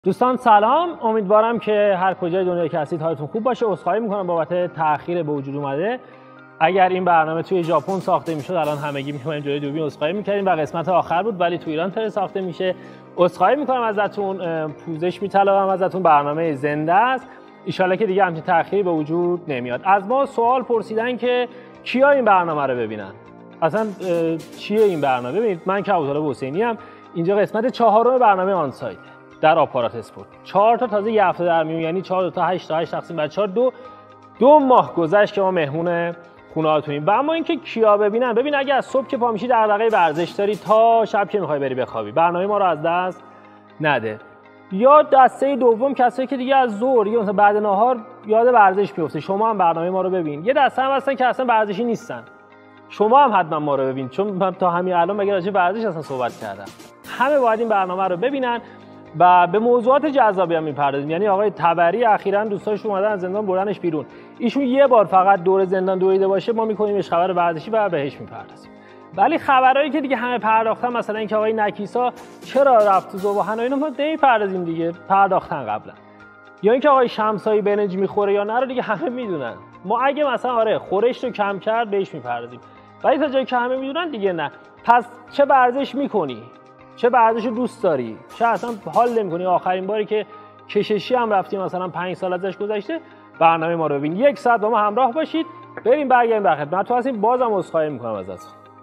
دوستان سلام، امیدوارم که هر کجای دنیا که هستید حالتون خوب باشه. عذرخواهی میکنم بابت تأخیر به وجود اومده. اگر این برنامه توی ژاپن ساخته میشد الان همگی میومدیم جلوی دوربین عذرخواهی میکردیم و قسمت آخر بود، ولی تو ایران ساخته میشه. عذرخواهی میکنم ازتون، پوزش میطلبم ازتون. برنامه زنده است، ان شاءالله که دیگه همچین تأخیری به وجود نمیاد. از ما سوال پرسیدن که کیا این برنامه رو ببینن، اصلا چیه این برنامه. ببینید من که ابوطالب حسینی ام، اینجا قسمت چهارم برنامه آن سایت در آپارات اسپورت. 4 تا تازه یه هفته در میون، یعنی 4 تا 8 تا 8 تقسیم بر 4 دو ماه گذشت که ما مهمون خونه‌هاتونیم. و اما اینکه کیا ببینن، ببین اگه از صبح که پا میشی دغدغه ورزش داری تا شب که میخوای بری بخوابی، برنامه ما رو از دست نده. یا دسته دوم کسایی که دیگه از ظهر یا مثلا بعد نهار یاد ورزش میفته، شما هم برنامه ما رو ببین. یه دسته هم هستن که اصلا ورزشی نیستن، شما هم حتما ما رو ببین، چون من تا همین الان مگه راجع به ورزش اصلا صحبت کردم. همه باید این برنامه رو ببینن و به موضوعات جذابی هم میپردازیم. یعنی آقای تبری اخیراً دوستاش اومدن از زندان بردنش بیرون، ایشون یه بار فقط دور زندان دویده باشه ما میکنیمش خبر ورزشی و بهش میپردازیم. ولی خبرایی که دیگه همه پرداختن، مثلا اینکه آقای نکیسا چرا رفت تو ذوب‌آهن و اینا، ما نمیپردازیم دیگه، پرداختن قبلا. یا اینکه آقای شمسایی برنج میخوره یا نه رو دیگه همه میدونن. ما اگه مثلا آره خورش رو کم کرد بهش میپردازیم، ولی تا جایی که همه میدونن دیگه نه. پس چه ورزش میکنی، چه ورزش رو دوست داری، چه اصلا حال نمی‌کنی. آخرین باری که کششی هم رفتیم مثلا 5 سال ازش گذشته، برنامه ما رو ببین. 1 ساعت با ما همراه باشید، بریم برگردیم در خدمتتون هستیم. بازم عذرخواهی می‌کنم ازتون.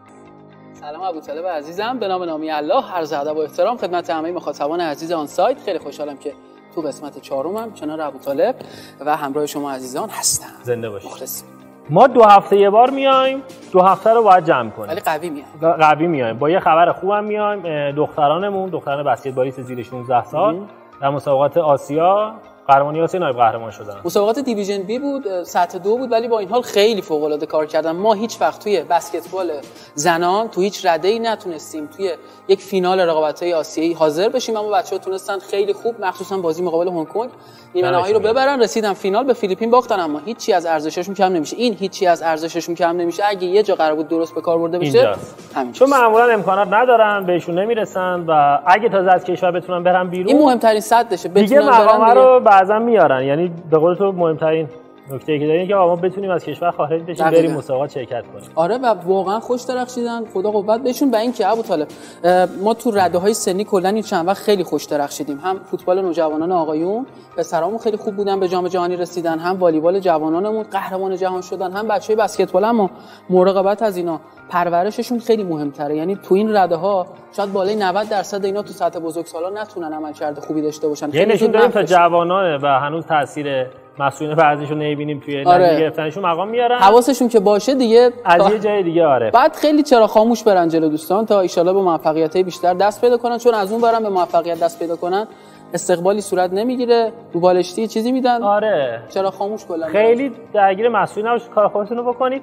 سلام ابوطالب عزیزم، به نام نامی الله، عرض ادب و احترام خدمت همه مخاطبان عزیز آن سایت. خیلی خوشحالم که تو قسمت 4م کنار ابوطالب و همراه شما عزیزان هستم. زنده باشید. مخلص. ما 2 هفته یه بار میایم، 2 هفته رو باید جمع کنیم. ولی قوی میایم. با یه خبر خوبم میایم. دختران بسکتبالیست زیر 16 سال در مسابقات آسیا قهرمانی آسیا نایب قهرمان شدن. مسابقات دیویژن بی بود، سطح 2 بود، ولی با این حال خیلی فوق العاده کار کردن. ما هیچ وقت توی بسکتبال زنان تو هیچ رده‌ای نتونستیم توی یک فینال رقابت‌های آسیایی حاضر بشیم، اما بچه‌ها تونستن خیلی خوب، مخصوصا بازی مقابل هنگ کنگ نیمه نهایی رو ببرن، رسیدن فینال، به فیلیپین باختن، اما هیچی از ارزششون کم نمیشه. این هیچی از ارزششون کم نمیشه. اگه یه جا قرار بود درست به کار برده بشه همین، چون معمولا امکانات ندارن، بهشون نمیرسن و اگه تازه از کشور بتونن برن بیرون، این مهمترین صدشه، دیگه مقام رو بعضا میارن. یعنی به قول تو مهمترین نکته که داریم که ما بتونیم از کشور خارج بشیم، بریم مسابقات شرکت کنیم. آره و واقعا خوش درخشیدن، خدا قوت بهشون. و اینکه ابوطالب ما تو رده‌های سنی کلا این چند وقت خیلی خوش درخشیدیم. هم فوتبال نوجوانان آقایون پسرامون خیلی خوب بودن، به جام جهانی رسیدن، هم والیبال جوانانمون قهرمان جهان شدن، هم بچهای بسکتبال. اما مراقبت از اینا، پرورششون خیلی مهمتره. یعنی تو این رده‌ها شاید بالای 90% اینا تو سطح بزرگسالان نتونن عملکرد خوبی داشته باشن. یعنی نشون دادیم تا جوانانه و هنوز تاثیر مسئولین ورزشو نمیبینیم توی نتیجه گرفتنشون مقام میارن. حواسشون که باشه دیگه از یه جای دیگه. آره بعد خیلی چرا خاموش برن جلو دوستان تا ان شاءالله به موفقیت‌های بیشتر دست پیدا کنن، چون از اون برن به موفقیت دست پیدا کنن استقبالی صورت نمیگیره، رو بالشتی چیزی میدن. آره چرا خاموش کلا خیلی درگیر مسئولین نباشید، کار خودتون رو بکنید.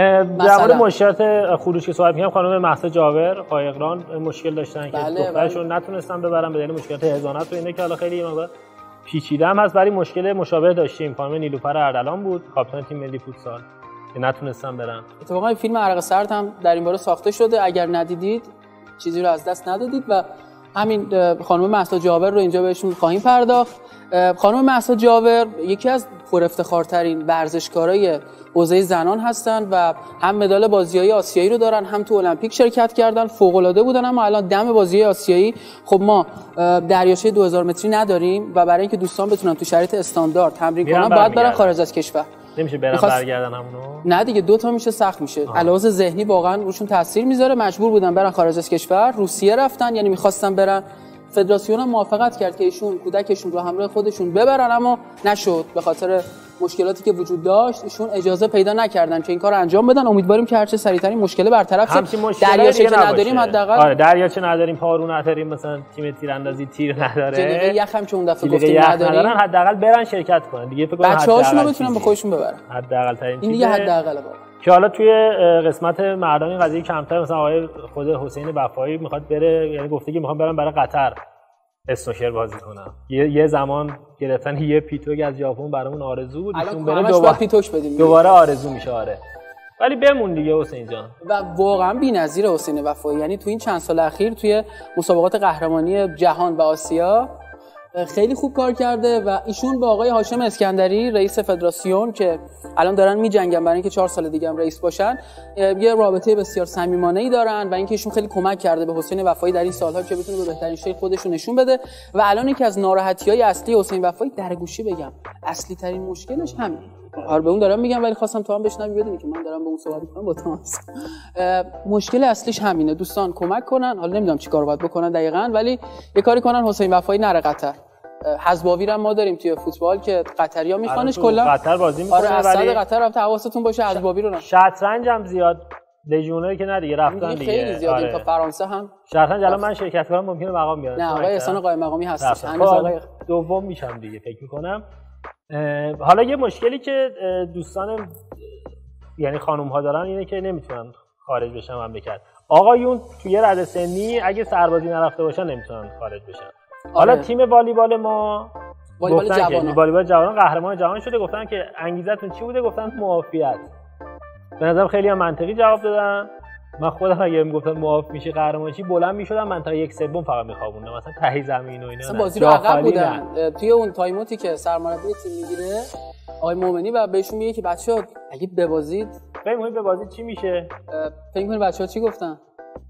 در مورد مشکلات خروج که صحبت می‌کنم، خانم مهسا جاور قایقران مشکل داشتن که دخترشون نتونستن ببرن به دلیل مشکلات حضانت و اینا که حالا خیلی مقدار پیچیده هم هست، ولی مشکل مشابه داشتیم. خانم نیلوفر اردلان بود، کاپیتان تیم ملی فوتسال، که نتونستن برن. اتفاقا فیلم عرق سرد هم در این باره ساخته شده، اگر ندیدید چیزی رو از دست ندادید. و همین خانم مهسا جاور رو اینجا بهشون خواهیم پرداخت. خانم مهسا جاور یکی از پر افتخارترین ورزشکارای حوزه زنان هستن و هم مدال بازی‌های آسیایی رو دارن، هم تو المپیک شرکت کردن، فوق‌العاده بودن. اما الان دم بازی‌های آسیایی خب ما دریاچه 2000 متری نداریم و برای اینکه دوستان بتونن تو شرایط استاندارد تمرین کنن باید برن خارج از کشور. نمیشه برن برگردن همونو؟ نه دیگه، 2 تا میشه سخت میشه. علاوه ذهنی واقعا روشون تاثیر میذاره، مجبور بودن برن خارج از کشور. روسیه رفتن، یعنی می‌خواستن برن، فدراسیون هم موافقت کرد که ایشون کودکشون رو همراه خودشون ببرن، اما نشد به خاطر مشکلاتی که وجود داشت. ایشون اجازه پیدا نکردن که این کارو انجام بدن. امیدواریم که هر چه سریعتر این مشکل برطرف شه. دریاچه که نداریم حداقل، آره دریاچه نداریم، پارو نداریم، مثلا تیم تیراندازی تیر نداره، جلیقه یخ هم که اون دفعه گفتیم نداریم، حداقل برن شرکت کنن دیگه. فکر کنم بچه‌هاشون رو بتونن به خودشون ببرن، حداقل ترین این دیگه حداقله. که حالا توی قسمت مردان این قضیه کمتر، مثلا آقای خود حسین وفایی میخواد بره، یعنی گفته که میخوام برم برای قطر اسنوکر بازی کنم. یه زمان گرفتن یه پیتوگ از ژاپن برامون آرزو بود، ایشون بره دوباره پیتوش بدیم، دوباره آرزو میشه. آره ولی بمون دیگه حسین جان. و واقعا بی‌نظیر حسین وفایی، یعنی تو این چند سال اخیر توی مسابقات قهرمانی جهان و آسیا خیلی خوب کار کرده و ایشون با آقای هاشم اسکندری رئیس فدراسیون که الان دارن میجنگن برای اینکه 4 سال دیگه هم رئیس باشن، یه رابطه بسیار صمیمانه‌ای دارن و اینکه ایشون خیلی کمک کرده به حسین وفایی در این سال‌ها که بتونه به بهترین شکل خودش رو نشون بده. و الان یکی از ناراحتی‌های اصلی حسین وفایی درگوشی بگم اصلی ترین مشکلش همین. آره به اون دارم میگم ولی خواستم تو هم بشنوی بدونی که من دارم با اون صحبت می‌کنم با تماس. مشکل اصلیش همینه. دوستان کمک کنن، حالا نمیدونم چیکار باید بکنن دقیقاً، ولی یه کاری کنن حسین وفایی نره قطر. حزباوی رو ما داریم توی فوتبال که قطریا میخوانش کلا قطر بازی میکنه. آره ولی قطر رفته، حواستون باشه حزباوی رو نه. شطرنج هم زیاد لژیونری که نه دیگه رفتن دیگه خیلی زیاده. تا فرانسه هم شطرنج الان من شرکت کنم ممکنه مقام بیارم. نه آقای احسان قائم مقامی هستش. هنوز آقای دوم میشم دیگه فکر میکنم. حالا یه مشکلی که دوستان یعنی خانم ها دارن اینه که نمیتونن خارج بشن مملکت. آقایون توی رده سنی اگه سربازی نرفته باشن نمیتونن خارج بشن. حالا تیم والیبال ما والیبال جوانان قهرمان جهان شده. گفتن که انگیزتون چی بوده؟ گفتن معافیت. به نظرم خیلی هم منطقی جواب دادن. من خودم اگه میگفتن معاف میشه قهرمان چی بلند میشدم منطقه 1/3 فقط میخوابوندم مثلا ته زمین و اینا. مثلا بازی رو عقب بودن توی اون تایموتی که سرمربی تیم میگیره آقای مومنی و بهشون میگه که بچه‌ها اگه ببازید فکر می‌کنید ببازید چی میشه؟ فکر می‌کنید بچه‌ها چی گفتن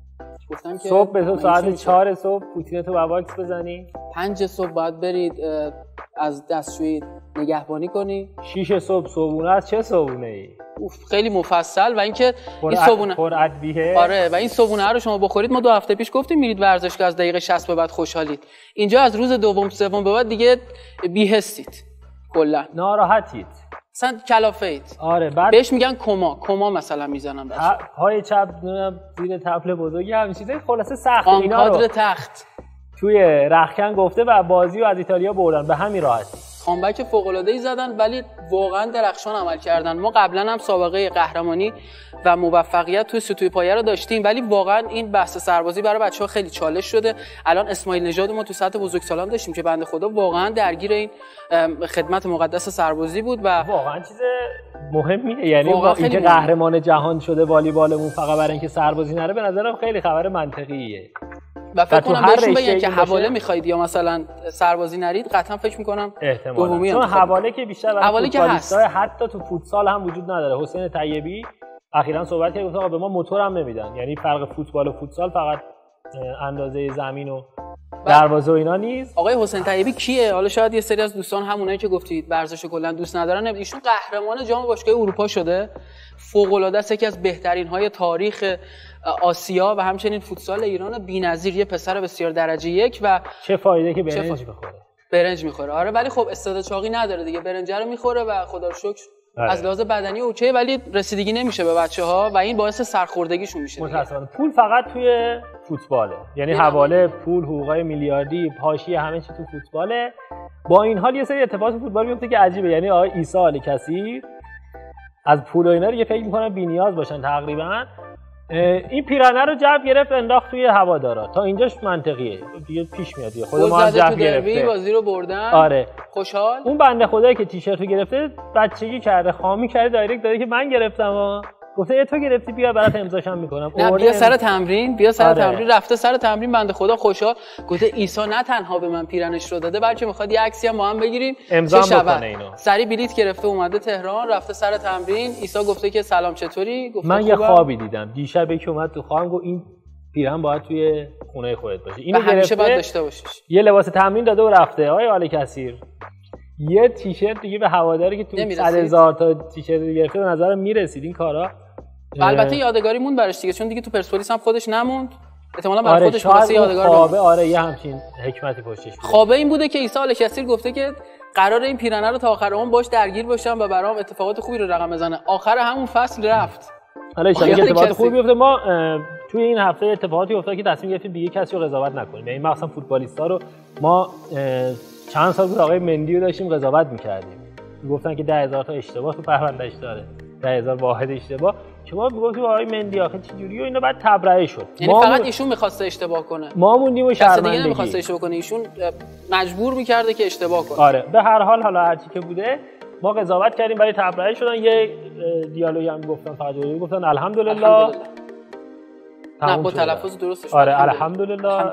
که صبح به ساعت 4 صبح پوتینتو با واکس بزنی، 5 صبح باید برید از دستشویی نگهبانی کنی، 6 صبح صبحونه. از چه صبحونه‌ای؟ خیلی مفصل. و اینکه این صبحونه پر ادویه. آره و این صبحونه رو شما بخورید. ما 2 هفته پیش گفتیم میرید ورزشگاه از دقیقه 60 به بعد خوشحالید. اینجا از روز دوم سوم به بعد دیگه بی‌حسید، کلا ناراحتید، مثلا کلافید. آره بعد بهش میگن کما مثلا میزنن پای چپ زیر طبل بزرگی همین چیزای خلاصه سخت. اینا رو کادر تخت توی رختکن گفته و بازی رو از ایتالیا بردن به همین راحتی. کامبک فوق‌العاده‌ای زدن ولی واقعا درخشان عمل کردن. ما قبلا هم سابقه قهرمانی و موفقیت توی ستوی پایه رو داشتیم ولی واقعا این بحث سربازی برای بچه‌ها خیلی چالش شده. الان اسماعیل نژاد ما تو سطح بزرگسالان داشتیم که بنده خدا واقعا درگیر این خدمت مقدس سربازی بود و واقعا چیز مهمیه. یعنی اینکه قهرمان جهان شده والیبالمون فقط برای اینکه سربازی نره به نظرم خیلی خبر منطقیه. و فکر کنم بهشون بگن که حواله میخواید یا مثلا سربازی نرید، قطعا فکر میکنم احتمالاً چون حواله که بیشتر برای فوتبالیست‌ها حتی تو فوتسال هم وجود نداره. حسین طیبی اخیراً صحبت کرد گفت آقا به ما موتور هم نمیدن. یعنی فرق فوتبال و فوتسال فقط اندازه زمین و دروازه و اینا نیست. آقای حسین طیبی کیه؟ حالا شاید یه سری از دوستان همونایی که گفتید ورزش کلا دوست ندارن، ایشون قهرمان جام باشگاه اروپا شده. فوق‌العاده است، یکی از بهترین های تاریخ آسیا و همچنین فوتسال ایران بی‌نظیر. یه پسر بسیار درجه یک و چه فایده که برنج بخوره. برنج میخوره آره ولی خب استعداد چاقی نداره دیگه. برنج رو میخوره و خدا رو شکر از لحاظ بدنی اوکی ولی رسیدگی نمیشه به بچه‌ها و این باعث سرخوردگیشون میشه. متأسفانه پول فقط توی فوتباله. یعنی حواله، پول، حقوقای میلیاردی، حاشیه، همه چی تو فوتباله. با این حال یه سری اتفاقات تو فوتبال میفته که عجیبه. یعنی آقای عیسی آل کثیر از پول و اینا دیگه فکر می‌کنم بی‌نیاز باشن تقریبا. این پیرانه رو جب گرفت انداخت توی هوادارا. تا اینجاش منطقیه دیگه، پیش میاد دیگه. خود ما از جب گرفته بازی رو بردن. آره خوشحال. اون بنده خدایی که تیشرت رو گرفته بچگی کرده، خامی کرده، دایرکت داده که من گرفتم گفته تو گرفتی بیا برات امضاشم میکنم. نه بیا سر تمرین، بیا سر تمرین. رفته سر تمرین بنده خدا خوشحال. گفته عیسی نه تنها به من پیرنش رو داده بلکه میخواد یه عکسی هم با هم بگیریم امضا بکنه اینو. سری بلیط گرفته اومده تهران، رفته سر تمرین. عیسی گفته که سلام چطوری؟ گفته من یه خوابی دیدم دیشب که اومد تو خوابم گفت این پیرهن باید توی خونه خودت باشه. اینو همیشه باید داشته باشیش. یه لباس تمرین داده و رفته. آقای آل کثیر یه تیشرت دیگه به هواداری که تو 100,000 تا تیشرت گرفته به نظرم میرسید این کارا. البته یادگاری موند براش دیگه چون دیگه تو پرسپولیس هم خودش نموند. احتمالاً برای خودش واسه یادگار خوابه. آره یه همچین حکمتی پشتش بود. خوابه این بوده که عیسی آل کثیر گفته که قرار این پیرنه رو تا آخر عمر باش درگیر باشم و برام اتفاقات خوبی رو رقم بزنه. آخر همون فصل رفت. حالا ان شاءالله اتفاقات خوبی بیفته. ما توی این هفته اتفاقاتی افتاد که تصمیم گرفتیم دیگه کسی رو قضاوت نکنیم. یعنی مثلا فوتبالیستا رو ما چند سال بود آقای مندی رو داشتیم قضاوت می‌کردیم. میگفتن که 10,000 تا اشتباه تو پروندهش داره. 10,000 واحد اشتباه. شما میگفتید آقای مندی آخه چه جوریه و اینا بعد تبرئه شد. یعنی فقط ایشون می‌خواسته اشتباه کنه. ما موندیم و شرمندگی. دیگه نمی‌خواسته اشتباه کنه. ایشون مجبور می‌کرده که اشتباه کنه. آره به هر حال حالا هر چی که بوده ما قضاوت کردیم برای تبرئه شدن. یه دیالوگی هم گفتن فقط گفتن الحمدلله. نه با تلفظ درستش. آره الحمدلله.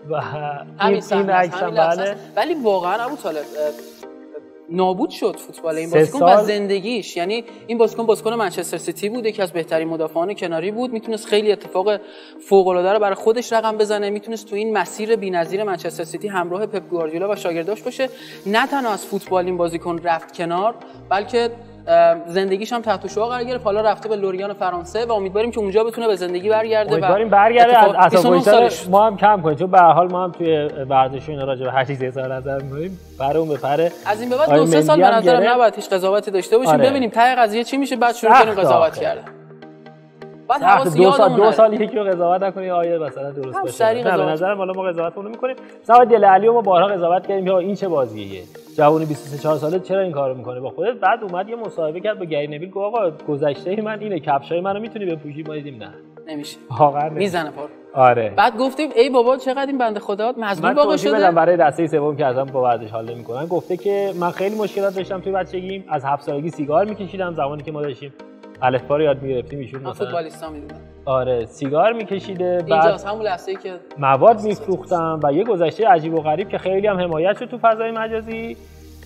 و این عکس هم بله. ولی واقعا ابو طالب نابود شد فوتبال این بازیکن و زندگیش. یعنی این بازیکن منچستر سیتی بود، یکی از بهترین مدافعان کناری بود، میتونست خیلی اتفاق فوق العاده رو برای خودش رقم بزنه، میتونست تو این مسیر بی‌نظیر منچستر سیتی همراه پپ گواردیولا و شاگرداش باشه. نه تنها از فوتبال این بازیکن رفت کنار، بلکه زندگیش هم تحت شعاع قرار گرفت. حالا رفته به لوریان فرانسه و امیدواریم که اونجا بتونه به زندگی برگرده. امیدواریم برگرده. از اساسش ما هم کم کنیم، چون به هر حال ما هم توی ورزش اینا راجع به هر چیزی اظهار نظر می‌کنیم. برای اون بپره از این به بعد 2-3 سال به نظرم نباید هیچ قضاوتی داشته باشیم. ببینیم ته قضیه چی میشه، بعد شروع کنیم قضاوت کردن. بعد حواس یادمون دو سال یکی رو قضاوت نکنی آیه مثلا درست باشه. نه به نظرم حالا ما قضاوتمون می‌کنیم. مثلا دل علی ما بارها قضاوت کردیم که این چه بازیه، جوونی 23-4 ساله چرا این کارو میکنه با خودت. بعد اومد یه مصاحبه کرد با گری نویل، گفت آقا گذشته من اینه، کفشای منو میتونی بپوشی؟ ما دیدیم نه نمیشه، واقعا میزنه پار. آره بعد گفتیم ای بابا چقدر این بنده خدا مظلوم واقع شده. من برای دسته سوم که ازم با ورزش حال نمیکنن گفته که من خیلی مشکلات داشتم توی بچگیم، از 7 سالگی سیگار میکشیدم، زمانی که ما داشتیم الفبا رو یاد میگرفتیم ایشون مثلا فوتبالیستا میدونن آره سیگار میکشیده، بعد همون لحظه‌ای که مواد میفروختم و یه گذشته عجیب و غریب که خیلی هم حمایت شد تو فضای مجازی.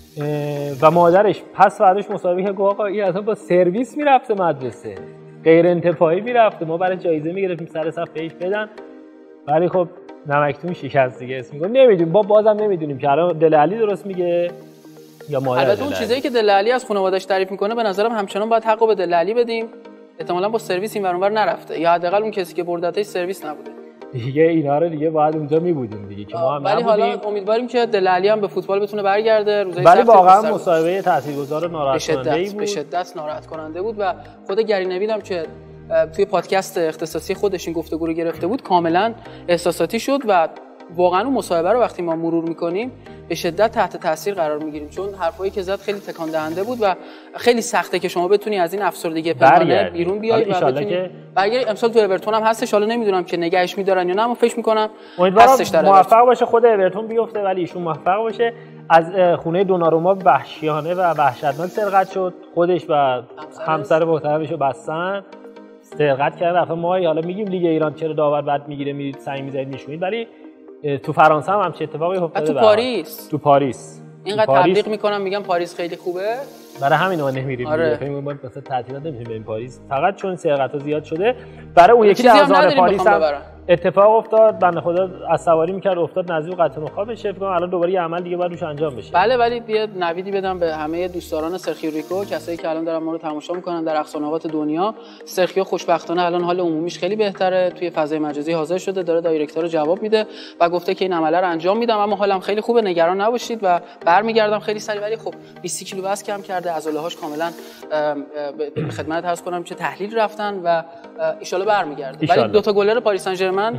و مادرش پس فرداش مصاحبه کرد، گفت آقا این اصلا با سرویس میرفته مدرسه، غیر انتفاعی میرفته، ما برای جایزه میگرفتیم سر صف بهش بدن، ولی خب نمکتون شکست دیگه. اسم میگم نمیدونیم، بازم نمیدونیم که الان دل علی درست میگه یا مادر. البته اون چیزایی که دل علی از خانواده‌اش تعریف میکنه به نظرم همچنان باید حقو به دل علی بدیم. احتمالاً با سرویس این ور نرفته، یا حداقل اون کسی که بردتش سرویس نبوده دیگه. اینا رو دیگه باید اونجا میبودیم دیگه که ما هم ولی نبودیم. حالا امیدواریم که دل علی هم به فوتبال بتونه برگرده. روزای ولی واقعا مصاحبه تاثیرگذار و ناراحت کننده بود، به شدت ناراحت کننده بود و خود گری نویل هم که توی پادکست اختصاصی خودش این گفتگو رو گرفته بود کاملا احساساتی شد و واقعا اون مصاحبه رو وقتی ما مرور می‌کنیم به شدت تحت تاثیر قرار می‌گیریم، چون حرفایی که زد خیلی تکان دهنده بود و خیلی سخته که شما بتونی از این افسردگی پنهانه بیرون بیای و بتونی برگردی. امسال تو اورتون هم هستش، حالا نمیدونم که نگهش می‌دارن یا نه، اما فکر می‌کنم هستش در موفق باشه، خود اورتون بیفته ولی ایشون موفق باشه. از خونه دوناروما وحشیانه و وحشتناک سرقت شد، خودش و همسر محترمش رو بستن، سرقت کردن. رفتن ما حالا میگیم لیگ ایران چرا داور بد میگیره، میرید سنگ می‌زنید میشونید، ولی تو فرانسه هم همچین اتفاقی افتاده. تو پاریس اینقدر تبلیغ میکنم میگم پاریس خیلی خوبه، برای همین ما نمیریم. آره. فکر می‌کنم مثلا تعطیلات نمی‌تونیم بریم پاریس، فقط چون سرقت‌ها زیاد شده. برای اون یکی آزار پاریس هم اتفاق افتاد، بنده خدا از سواری می‌کرد افتاد نزدیک قطع نخاع بشه. فکر کنم الان دوباره یه عمل دیگه باید روش انجام بشه. بله، ولی بیا نویدی بدم به همه دوستداران سرخیو ریکو، کسایی که الان دارن ما رو تماشا می‌کنن در اقصانقاط دنیا. سرخیو خوشبختانه الان حال عمومیش خیلی بهتره، توی فضای مجازی حاضر شده، داره دایرکتور رو جواب میده و گفته که این عمله رو انجام میدم، اما حالم خیلی خوبه، نگران نباشید و برمیگردم خیلی سریع. ولی خب 20 کیلو وزن کم کرده، عضله‌هاش کاملا به خدمت عرض کنم چه تحلیل رفتن و ان شاءالله برمیگرده. ولی دو تا گلر پاریس سن ژرمن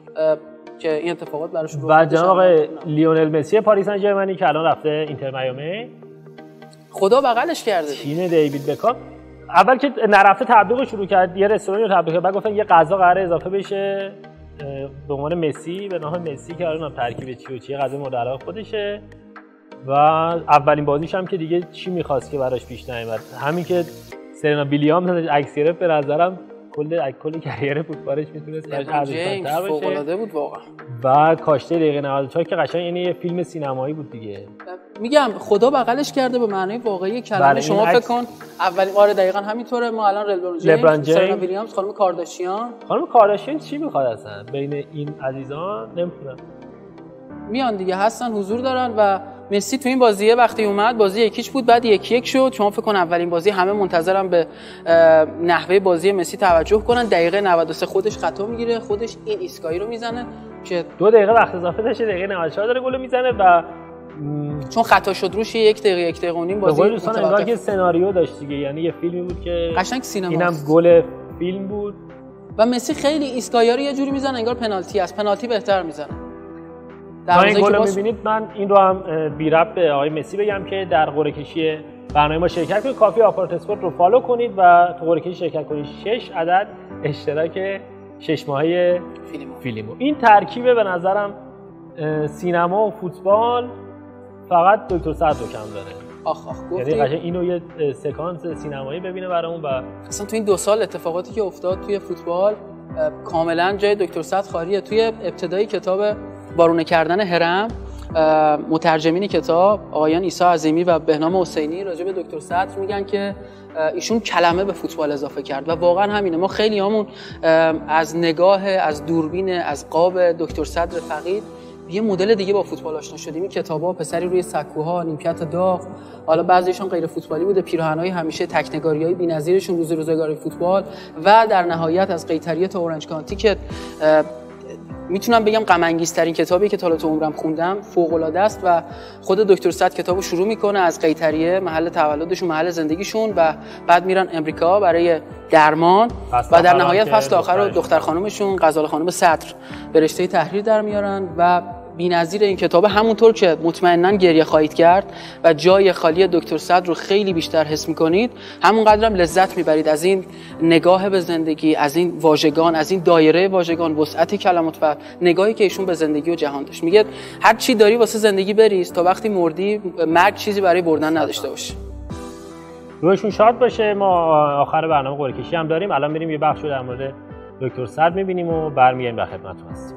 که این اتفاقات براش رو و جناب آقای لیونل مسی پاریس سن ژرمنی که الان رفته اینتر میامی، خدا بغلش کرده. تیم دیوید بکام اول که نرفته تبلیغ شروع کرد، یه رستورانی رو تبلیغ کرد، بعد گفتن یه غذا قراره اضافه بشه به عنوان مسی، به نام مسی که الان ترکیب چی و چی غذا مورد علاقه خودشه. و اولین بازیش هم که دیگه چی می‌خواست که براش پیش نیامد، همین که سرنا ویلیامز عکس گرفت، به نظرم کل کریر فوتبالش میتونست براش ارزشمندتر باشه. فوق‌العاده بود واقعا. و کاشته دقیقه 94 که قشنگ یعنی یه فیلم سینمایی بود دیگه. میگم خدا بغلش کرده به معنای واقعی کلمه. شما فکر کن اولین بار دقیقاً همینطوره. ما الان لبران جیمز، سرنا ویلیامز، خانم کارداشیان چی میخواد اصلا بین این عزیزان؟ نمیدونم، میان دیگه هستن، حضور دارن. و مسی تو این بازیه وقتی اومد بازی 1-1 بود، بعد 1-1 شد. شما فکر کن اولین بازی همه منتظرن به نحوه بازی مسی توجه کنن. دقیقه 93 خودش خطا میگیره، خودش این ایسکایی رو میزنه که 2 دقیقه وقت اضافه داشته، دقیقه 94 داره گل میزنه و چون خطا شد روش 1 دقیقه و نیم بازی دوستان انگار که سناریو داشت دیگه، یعنی یه فیلمی بود که قشنگ سینماست. اینم گل فیلم بود و مسی خیلی ایسکایی رو یه جوری میزنه انگار پنالتی است، پنالتی بهتر میزنه. در این گل رو می‌بینید. من این رو هم بی ربط به آقای مسی بگم که در قرعه کشی برنامه ما شرکت کنید. کافی آپارت اسپورت رو فالو کنید و تو قرعه کشی شرکت کنید. 6 عدد اشتراک 6 ماهه فیلمو. این ترکیب به نظرم سینما و فوتبال فقط دکتر سعد رو کم داره. آخ یعنی قشنگ اینو یه سکانس سینمایی ببینه برامون. و اصلا تو این 2 سال اتفاقاتی که افتاد توی فوتبال کاملا جای دکتر سعد خالیه. توی ابتدای کتاب وارونه کردن هرم، مترجمین کتاب آقایان عیسی عظیمی و بهنام حسینی راجع به دکتر صدر میگن که ایشون کلمه به فوتبال اضافه کرد و واقعا همینه. ما خیلی همون از نگاه، از دوربین، از قاب دکتر صدر فقید یه مدل دیگه با فوتبال آشنا شدیم. این کتابا پسری روی سکوها، نیمکت داغ، حالا بعضیشون غیر فوتبالی بوده، پیراهنای همیشه تکنگاریای بی‌نظیرشون روز روزگاری فوتبال و در نهایت از قیطریه تا اورنج کانتی که میتونم بگم غم انگیزترین کتابی که تا حالا تو عمرم خوندم، فوق العاده است. و خود دکتر صدر کتابو شروع میکنه از قیطریه، محل تولدشون، محل زندگیشون، و بعد میرن امریکا برای درمان و در نهایت فصل آخر رو دختر خانومشون غزال خانم صدر به رشته تحریر در میارن. و بی‌نظیر این کتاب، همونطور که مطمئناً گریه خواهید کرد و جای خالی دکتر صدر رو خیلی بیشتر حس می‌کنید، همونقدر هم لذت می‌برید از این نگاه به زندگی، از این واژگان، از این دایره واژگان، وسعت کلمات و نگاهی که ایشون به زندگی و جهان داشت. میگه هر چی داری واسه زندگی بریز تا وقتی مردی مرگ چیزی برای بردن نداشته باشه. روحشون شاد باشه. ما آخر برنامه قرعه کشی هم داریم. الان میریم یه بخش رو در مورد دکتر صدر می‌بینیم و برمیگردیم در خدمتتون هستیم.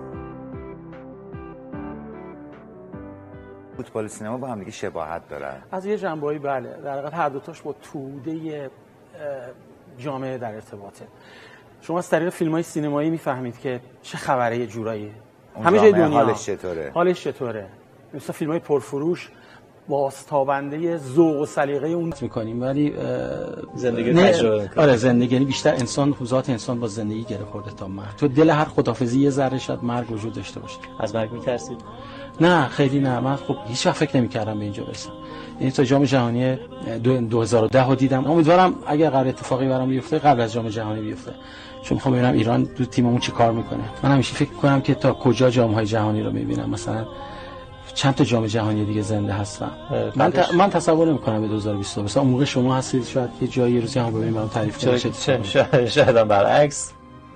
فوتبال و سینما با هم دیگه شباهت دارن از یه جنبه‌ای، بله، در حقیقت هر دو تاش با توده جامعه در ارتباطه. شما از طریق فیلم‌های سینمایی میفهمید که چه خبره، یه جورایی همه جای دنیا حالش چطوره. مثلا فیلم‌های پرفروش بازتابنده ذوق و سلیقه اون می‌کنیم، ولی زندگی تجربه. آره، زندگی یعنی بیشتر انسان، ذات انسان با زندگی گره خورده تا مرگ. تو دل هر خدافظی یه ذره شاید مرگ وجود داشته باشه. از مرگ می‌ترسید؟ نه خیلی نه. من خب هیچ وقت فکر نمی‌کردم به اینجا برسم. یعنی تا جام جهانی 2010 رو دیدم. امیدوارم اگر قرار اتفاقی برام بیفته قبل از جام جهانی بیفته، چون می‌خوام ببینم ایران تو تیممون چی کار می‌کنه. من همیشه فکر می‌کنم که تا کجا جام‌های جهانی رو می‌بینم، مثلا چند تا جام جهانی دیگه زنده هستم. من تصور نمی‌کنم به 2022 مثلا اون موقع شما هستید، شاید یه جایی روزی هم ببینیم برام تعریف کنید. شاید هم برعکس.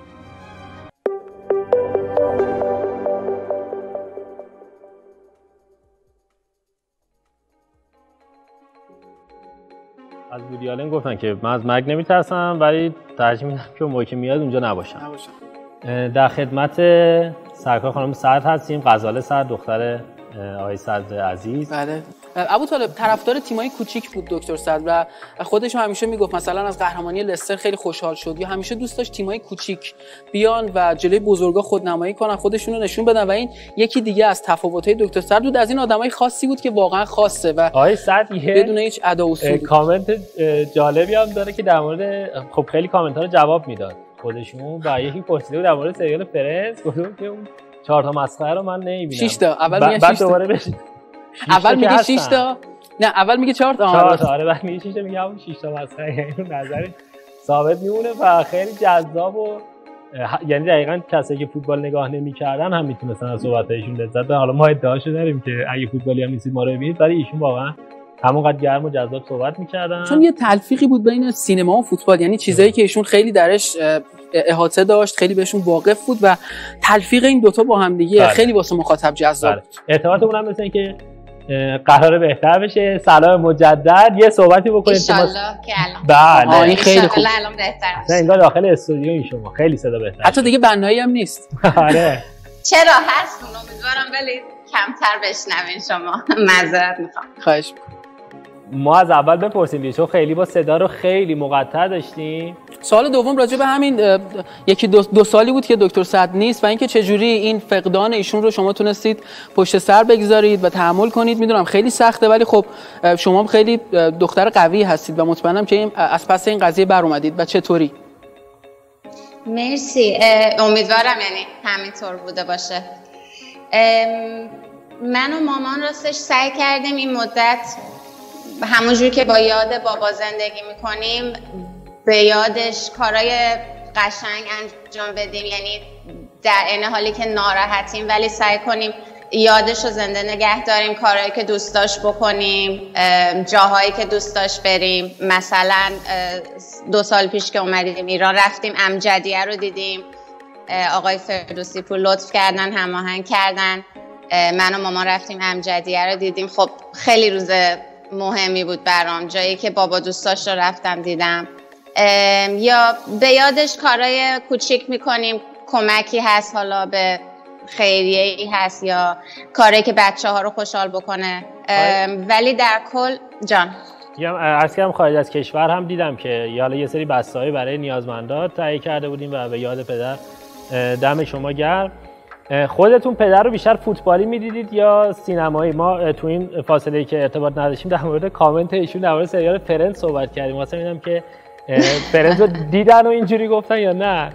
از وودی آلن گفتن که من از مرگ نمیترسم، ولی ترجیح میدم که اون موقع که میاد اونجا نباشم. در خدمت سرکار خانم صدر هستیم، غزاله صدر، دختر آقای صدر عزیز. بله. ابوطالب طرفدار تیمای کوچیک بود دکتر صدر و خودش همیشه میگفت مثلا از قهرمانی لستر خیلی خوشحال شد، یا همیشه دوست داشت تیمای کوچیک بیان و جلوی بزرگا خودنمایی کنن، خودشون رو نشون بدن. و این یکی دیگه از تفاوت‌های دکتر صدر بود. از این آدمای خاصی بود که واقعا خاصه و آقای صدر بدون هیچ ادا و سود. کامنت جالبی هم داره که در مورد، خب خیلی کامنت‌ها رو جواب میداد خودشون، و یکی پرسیده بود در مورد سریال فرنس، گفتم که اون 4 تا مسخره رو من نمی‌بینم. 6 تا اول میگه 6 تا اول میگه 6 تا، نه اول میگه 4 تا. آره بعد میگه 6 تا، میگه همون 6 تا مسخره. یعنی نظر ثابت میمونه و خیلی جذاب و یعنی دقیقاً کسایی که فوتبال نگاه نمی‌کردن هم میتونستن از صحبت‌هایشون لذت ببرن. حالا ما ادعاشو داریم که اگه فوتبالی هم نیستید ما رو ببینید، ولی ایشون واقعا همونقدر گرم و جذاب صحبت می‌کردن، چون یه تلفیقی بود بین سینما و فوتبال. یعنی چیزایی که ایشون خیلی درش احاطه داشت، خیلی بهشون واقف بود و تلفیق این دوتا با هم دیگه خیلی واسه مخاطب جذاب بود. ارتباطمون هم مثل اینکه قراره بهتر بشه. سلام مجدد، یه صحبتی بکنید ان شاء الله که الان بله این خیلی خوب، الان بهتر میشه. انگار داخل استودیو این شما خیلی صدا بهتر، حتی دیگه بنایی هم نیست. آره چرا هست، امیدوارم ولی کمتر بشنوین شما. معذرت میخوام. خواهش ما از اول بپرسیم دیگه، چون خیلی با صدا رو خیلی مقطع داشتیم. سوال دوم راجع به همین یکی دو سالی بود که دکتر صدر نیست و اینکه چجوری این فقدان ایشون رو شما تونستید پشت سر بگذارید و تحمل کنید. میدونم خیلی سخته، ولی خب شما خیلی دختر قوی هستید و مطمئنم که از پس این قضیه بر اومدید. و چطوری؟ مرسی، امیدوارم یعنی همینطور بوده باشه. من و مامان راستش سعی کردیم این مدت همونجور که با یاد بابا زندگی میکنیم به یادش کارهای قشنگ انجام بدیم، یعنی در این حالی که ناراحتیم ولی سعی کنیم یادش رو زنده نگه داریم، کارهایی که دوست داشت بکنیم، جاهایی که دوست داشت بریم. مثلا 2 سال پیش که اومدیم ایران رفتیم امجدیه رو دیدیم، آقای فردوسی پور لطف کردن هماهنگ کردن، من و مامان رفتیم امجدیه رو دیدیم. خب خیلی روز مهمی بود برام، جایی که بابا دوست داشت رو رفتم دیدم. یا به یادش کارهای کوچیک میکنیم، کمکی هست حالا به خیریه‌ای هست یا کاری که بچه‌ها رو خوشحال بکنه. ولی در کل جان عرض کردم خارج از کشور هم دیدم که حالا یه سری بسته‌های برای نیازمندان تهیه کرده بودیم و به یاد پدر. دم شما گرم. خودتون پدر رو بیشتر فوتبالی می‌دیدید یا سینمایی؟ ما تو این فاصله‌ای که ارتباط نداشتیم در مورد کامنت ایشون در مورد سریال فرند صحبت کردیم. واسه اینم که فرند رو دیدن و اینجوری گفتن یا نه؟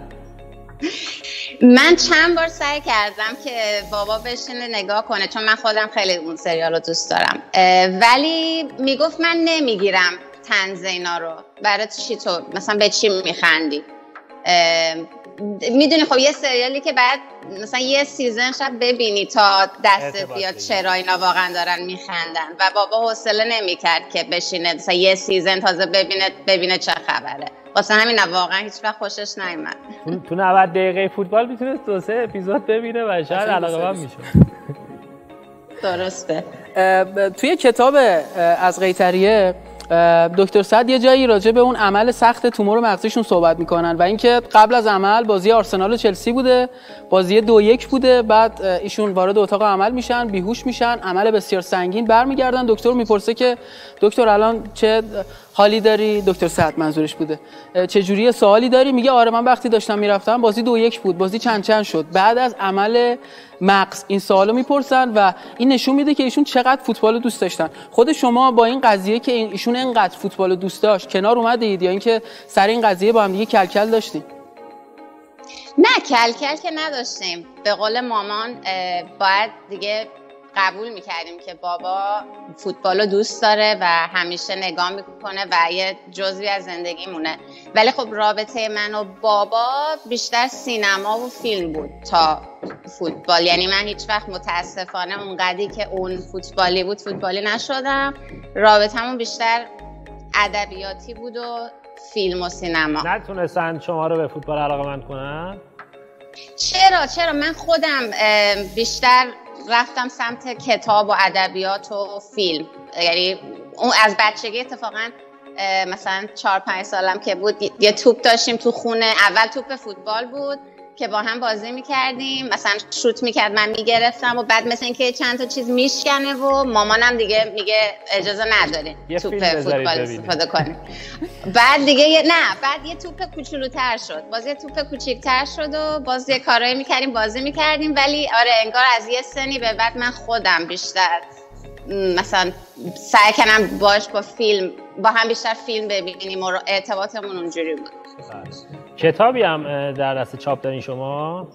من چند بار سعی کردم که بابا بشینه نگاه کنه، چون من خودم خیلی اون سریال رو دوست دارم، ولی میگفت من نمیگیرم طنز اینا رو. برای چی تو مثلا به چی میخندی؟ میدونی خب یه سریالی که بعد مثلا یه سیزن شب ببینی تا دست بیاد چرا اینا واقعا دارن میخندن، و بابا حوصله نمیکرد که بشینه مثلا یه سیزن تازه ببینه چه خبره. واسه همین واقعا هیچ وقت خوشش نیومد. تو 90 دقیقه فوتبال میتونست 2-3 اپیزود ببینه و شاید علاقه‌مند میشه. درسته. توی کتاب از قیطریه دکتر سعد یه جایی راجع به اون عمل سخت تومور مغزیشون صحبت میکنن و اینکه قبل از عمل بازی آرسنال و چلسی بوده، بازی 2-1 بوده، بعد ایشون وارد اتاق عمل میشن، بیهوش میشن، عمل بسیار سنگین، برمیگردن. دکتر میپرسه که دکتر الان چه حالی داری؟ دکتر سعد منظورش بوده چه جوری سوالی داری؟ میگه آره من وقتی داشتم میرفتم بازی 2-1 بود، بازی چند شد. بعد از عمل مغز این سوالو میپرسن و این نشون میده که ایشون چقدر فوتبال رو دوست داشتن. خود شما با این قضیه که ایشون اینقدر فوتبال رو دوست داشت کنار اومدید یا اینکه سر این قضیه با هم دیگه کلکل داشتید؟ نه کلکل که نداشتیم. به قول مامان باید دیگه قبول میکردیم که بابا فوتبال رو دوست داره و همیشه نگاه میکنه و یه جزوی از زندگیمونه. ولی خب رابطه من و بابا بیشتر سینما و فیلم بود تا فوتبال. یعنی من هیچ وقت متاسفانه اونقدری که اون فوتبالی بود فوتبالی نشدم. رابطمون بیشتر ادبیاتی بود و فیلم و سینما. نتونستن شما رو به فوتبال علاقه‌مند کنن؟ چرا من خودم بیشتر رفتم سمت کتاب و ادبیات و فیلم. یعنی اون از بچگی اتفاقا مثلا 4-5 سالم که بود یه توپ داشتیم تو خونه. اول توپ فوتبال بود که با هم بازی میکردیم، مثلا شوت میکرد من میگرفتم و بعد مثلا اینکه چند تا چیز میشکنه و مامانم دیگه میگه اجازه نداره توپ فوتبال استفاده کنه. بعد دیگه بعد یه توپ کوچولوتر شد، باز یه توپ کوچیک‌تر شد و باز یه کارایی میکردیم بازی میکردیم. ولی آره انگار از یه سنی به بعد من خودم بیشتر مثلا سعی کردم با هم بیشتر فیلم ببینیم و ارتباطمون اونجوری بود. کتابی هم در دست چاپ دارین شما؟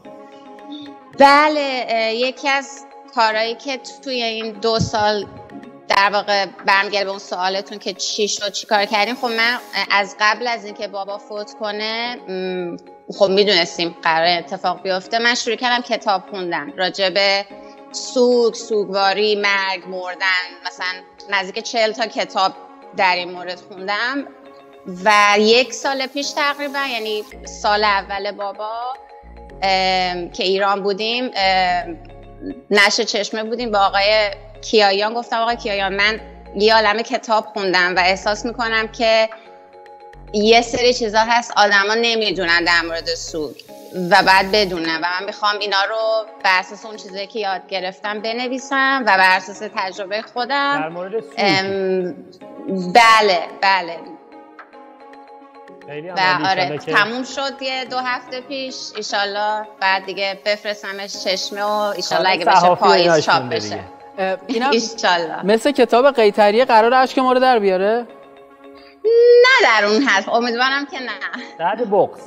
بله، یکی از کارهایی که توی این 2 سال در واقع برمیگرده به اون سوالتون که چی شد چی کار کردیم. خب من از قبل از اینکه بابا فوت کنه خب میدونستیم قراره اتفاق بیفته. من شروع کردم کتاب خوندن راجع به سوگواری، مرگ، مردن. مثلا نزدیک 40 تا کتاب در این مورد خوندم و 1 سال پیش تقریبا، یعنی سال اول بابا که ایران بودیم، نشر چشمه بودیم با آقای کیایان. گفتم آقای کیایان من یه عالمه کتاب خوندم و احساس میکنم که یه سری چیزا هست آدما نمیدونن در مورد سوگ و بعد بدونن و من میخوام اینا رو بر اساس اون چیزایی که یاد گرفتم بنویسم و بر اساس تجربه خودم. در مورد سوگ؟ بله و آره تموم شد یه 2 هفته پیش. ایشالله بعد دیگه بفرستمش چشمه و ایشالله اگه بشه پاییز چاپ بشه. اینم مثل کتاب قیطریه قرار اشک ما رو در بیاره؟ نه در اون حد، امیدوارم که نه. بعد بوکس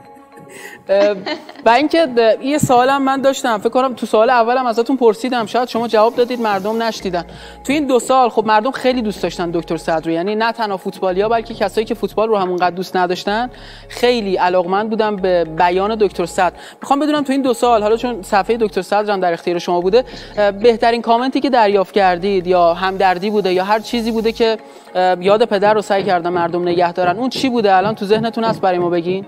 و اینکه یه سوالم من داشتم، فکر کنم تو سوال اولم ازتون پرسیدم، شاید شما جواب دادید مردم نشنیدن. تو این 2 سال خب مردم خیلی دوست داشتن دکتر سعد رو، یعنی نه تنها فوتبالیا بلکه کسایی که فوتبال رو همونقدر دوست نداشتن خیلی علاقمند بودن به بیان دکتر سعد. میخوام بدونم تو این 2 سال، حالا چون صفحه دکتر سعد هم در اختیار شما بوده، بهترین کامنتی که دریافت کردید یا همدردی بوده یا هر چیزی بوده که یاد پدر رو سعی کردن مردم نگه دارن، اون چی بوده؟ الان تو ذهنتون هست برای ما بگین؟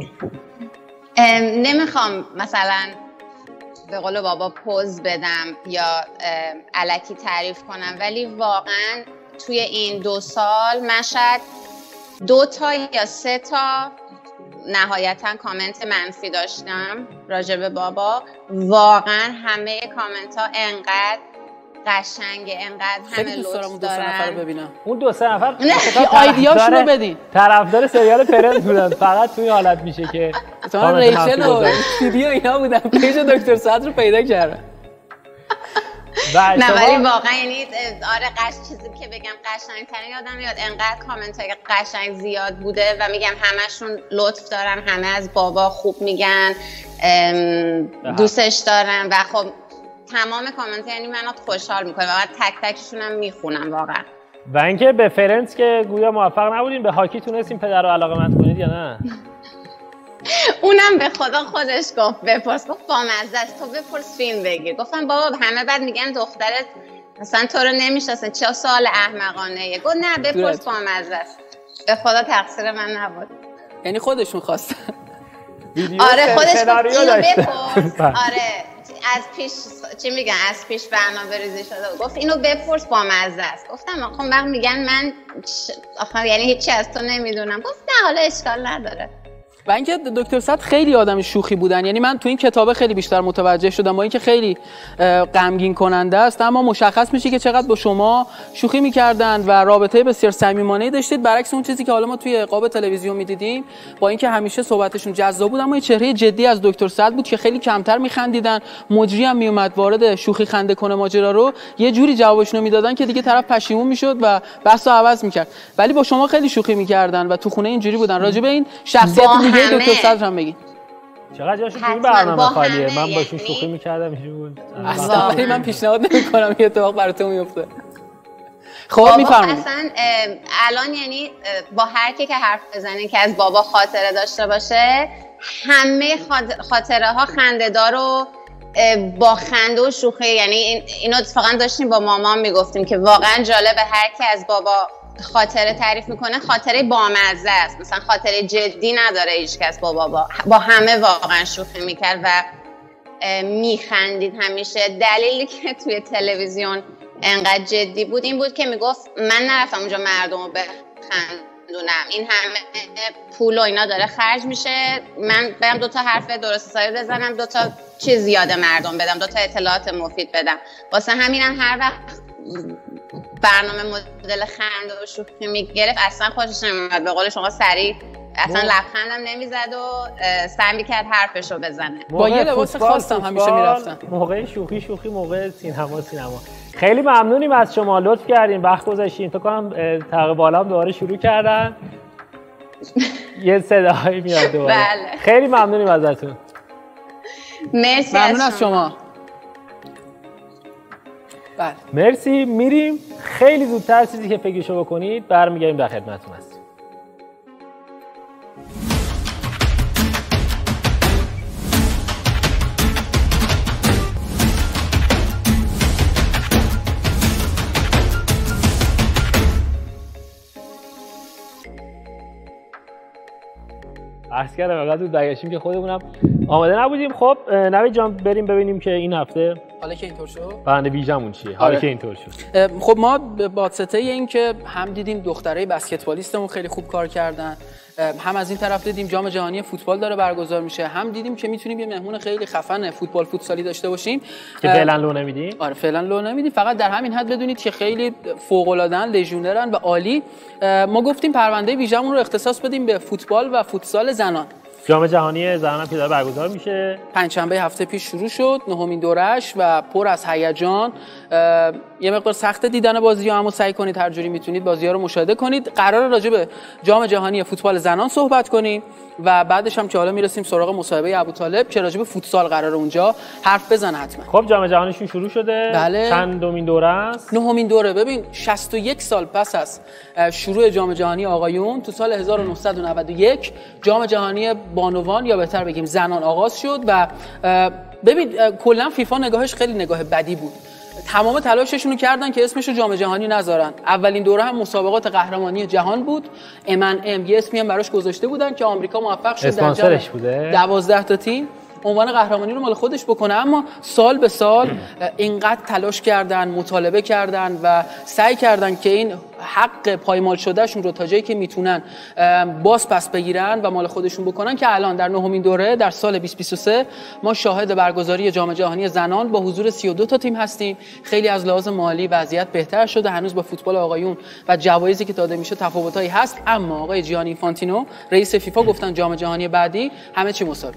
نمیخوام مثلا به قول بابا پوز بدم یا الکی تعریف کنم، ولی واقعا توی این 2 سال من شاید 2 تا یا 3 تا نهایتا کامنت منفی داشتم راجع به بابا. واقعا همه کامنت ها انقدر قشنگه، انقدر همه لطف دارن. ببینم اون 2-3 نفر آیدیاشون رو بدین. طرفدار سریال فرنز بودن، فقط توی حالت میشه که مثلا ریچل و ویدیو اینا بودن. پیج دکتر سعد رو پیدا کردم. نه ولی واقعا یعنی آره چیزی که بگم قشنگترین یادم میاد، انقدر کامنت های قشنگ زیاد بوده و میگم همشون لطف دارن، همه از بابا خوب میگن، دوستش دارن و خب تمام کامنت یعنی منو خوشحال میکنه و تک تکشون هم میخونم واقعا. و اینکه به فرنز که گویا موفق نبودین، به هاکی تونستین پدر رو علاقه‌مند کنید یا نه؟ اونم به خدا خودش گفت بپرس، گفت بامزه است تو بپرس فیلم بگیر. گفتم بابا همه بعد میگن دخترت مثلا تو رو نمیشناسه، چه سوال احمقانه. گفت نه بپرس بامزه است. به خدا تقصیر من نبود، یعنی خودشون خواستن. آره خودش گفت اینو بپرس. آره از پیش چی میگن، از پیش برنامه ریزی شده. گفت اینو بپرس بامزه است. گفتم آخه وقت میگن من آخه یعنی هیچی از تو نمیدونم. گفت نه حالا اشکال نداره. و اینکه دکتر سعد خیلی آدم شوخی بودن، یعنی من تو این کتابه خیلی بیشتر متوجه شدم با اینکه خیلی غمگین کننده است، اما مشخص میشه که چقدر با شما شوخی میکردن و رابطه بسیار صمیمانه‌ای داشتید، برعکس اون چیزی که حالا ما توی قاب تلویزیون میدیدیم. با اینکه همیشه صحبتشون جذاب بود، اما یه چهره جدی از دکتر سعد بود که خیلی کمتر میخندیدن. مجری هم میومد وارد شوخی خنده کنه ماجرا رو، یه جوری جوابشون رو میدادن که دیگه طرف پشیمون میشد و بحثو عوض میکرد. ولی با شما خیلی شوخی میکردن و تو خونه اینجوری بودن. راجع به این شخصیت دیگه دکتر سعد هم بگین. چقدر جاشون توی برنامه خالیه. من باشون شوخی میکردم اینجوری بود. اصلا ولی من پیشنهاد نمیکنم یه اتفاق براتون میفته. خب میفرمایید. اصلا الان یعنی با هر کی که حرف بزنین که از بابا خاطره داشته باشه، همه خاطره ها خنده‌دار و با خنده و شوخی. یعنی اینو اتفاقا داشتیم با مامان میگفتیم که واقعا جالبه هر کی از بابا خاطره تعریف میکنه خاطره بامزه است، مثلا خاطره جدی نداره هیچکس. با همه واقعا شوخی میکرد و میخندید همیشه. دلیلی که توی تلویزیون انقدر جدی بود این بود که میگفت من نرفتم اونجا مردم رو بخندونم، این همه پول و اینا داره خرج میشه، من برم 2 تا حرف درست حسابی بزنم، 2 تا چیز یاد مردم بدم، 2 تا اطلاعات مفید بدم. واسه همینم هر وقت برنامه مدل خنده و شوخی میگرفت اصلا خوشش نمیومد. به قول شما سریع اصلا لبخندم نمیزد و سعی میکرد حرفشو بزنه. با یه لباس خاصم همیشه میرفتن. موقع شوخی موقع سینما. خیلی ممنونیم از شما، لطف کردین، وقت گذاشتین. فکر کنم تقریبا بالا هم دوباره شروع کردن. یه صدایی میاد دوباره. بله. خیلی ممنونیم ازتون. مرسی. ممنون از شما. بله. مرسی. میریم خیلی زودتر چیزی که فکرشو بکنید برمیگردیم در خدمتتون هستیم. عرض کردم اقدر دود برگشتیم که خودمونم آماده نبودیم. خب نوید جان بریم ببینیم که این هفته حالا که اینطور شد برنامه ویژمون چیه. حالا که اینطور شد خب ما به واسطه این که هم دیدیم دخترای بسکتبالیستمون خیلی خوب کار کردن، هم از این طرف دیدیم جام جهانی فوتبال داره برگزار میشه، هم دیدیم که میتونیم یه مهمون خیلی خفن فوتسالی داشته باشیم که فعلا لو نمیدیم. آره فعلا لو نمیدیم، فقط در همین حد بدونید که خیلی فوق العاده لژیونرن و عالی. ما گفتیم پرونده ویژمون رو اختصاص بدیم به فوتبال و فوتسال زنان. جام جهانی زنان که داره برگزار میشه، پنجشنبه هفته پیش شروع شد، 9مین دورش و پر از هیجان. یه مقدار سخت دیدن بازی‌ها، اما سعی کنید هر جوری میتونید بازی‌ها رو مشاهده کنید. قراره راجع به جام جهانی فوتبال زنان صحبت کنیم و بعدش هم که حالا میرسیم سراغ مصاحبه ابوطالب که راجع به فوتسال قراره اونجا حرف بزنه حتما. خب جام جهانیشون شروع شده. بله. چندمین دوره است؟ 9مین دوره. ببین 61 سال پس از شروع جام جهانی آقایون تو سال 1991 جام جهانی بانوان یا بهتر بگیم زنان آغاز شد و ببین کلا فیفا نگاهش خیلی نگاه بدی بود. تمام تلاششون رو کردن که اسمش رو جام جهانی نذارن. اولین دوره هم مسابقات قهرمانی جهان بود. M&M یه اسمی هم براش گذاشته بودن که آمریکا موفق شد در جام 12 تا تیم عنوان قهرمانی رو مال خودش بکنه. اما سال به سال اینقدر تلاش کردن، مطالبه کردن و سعی کردن که این حق پایمال شدهشون رو تا جایی که میتونن باز پس بگیرن و مال خودشون بکنن که الان در نهمین دوره در سال 2023 ما شاهد برگزاری جام جهانی زنان با حضور 32 تا تیم هستیم. خیلی از لحاظ مالی وضعیت بهتر شده، هنوز با فوتبال آقایون و جوایزی که داده میشه تفاوتایی هست، اما آقای جیانی اینفانتینو رئیس فیفا گفتن جام جهانی بعدی همه چی مساوی.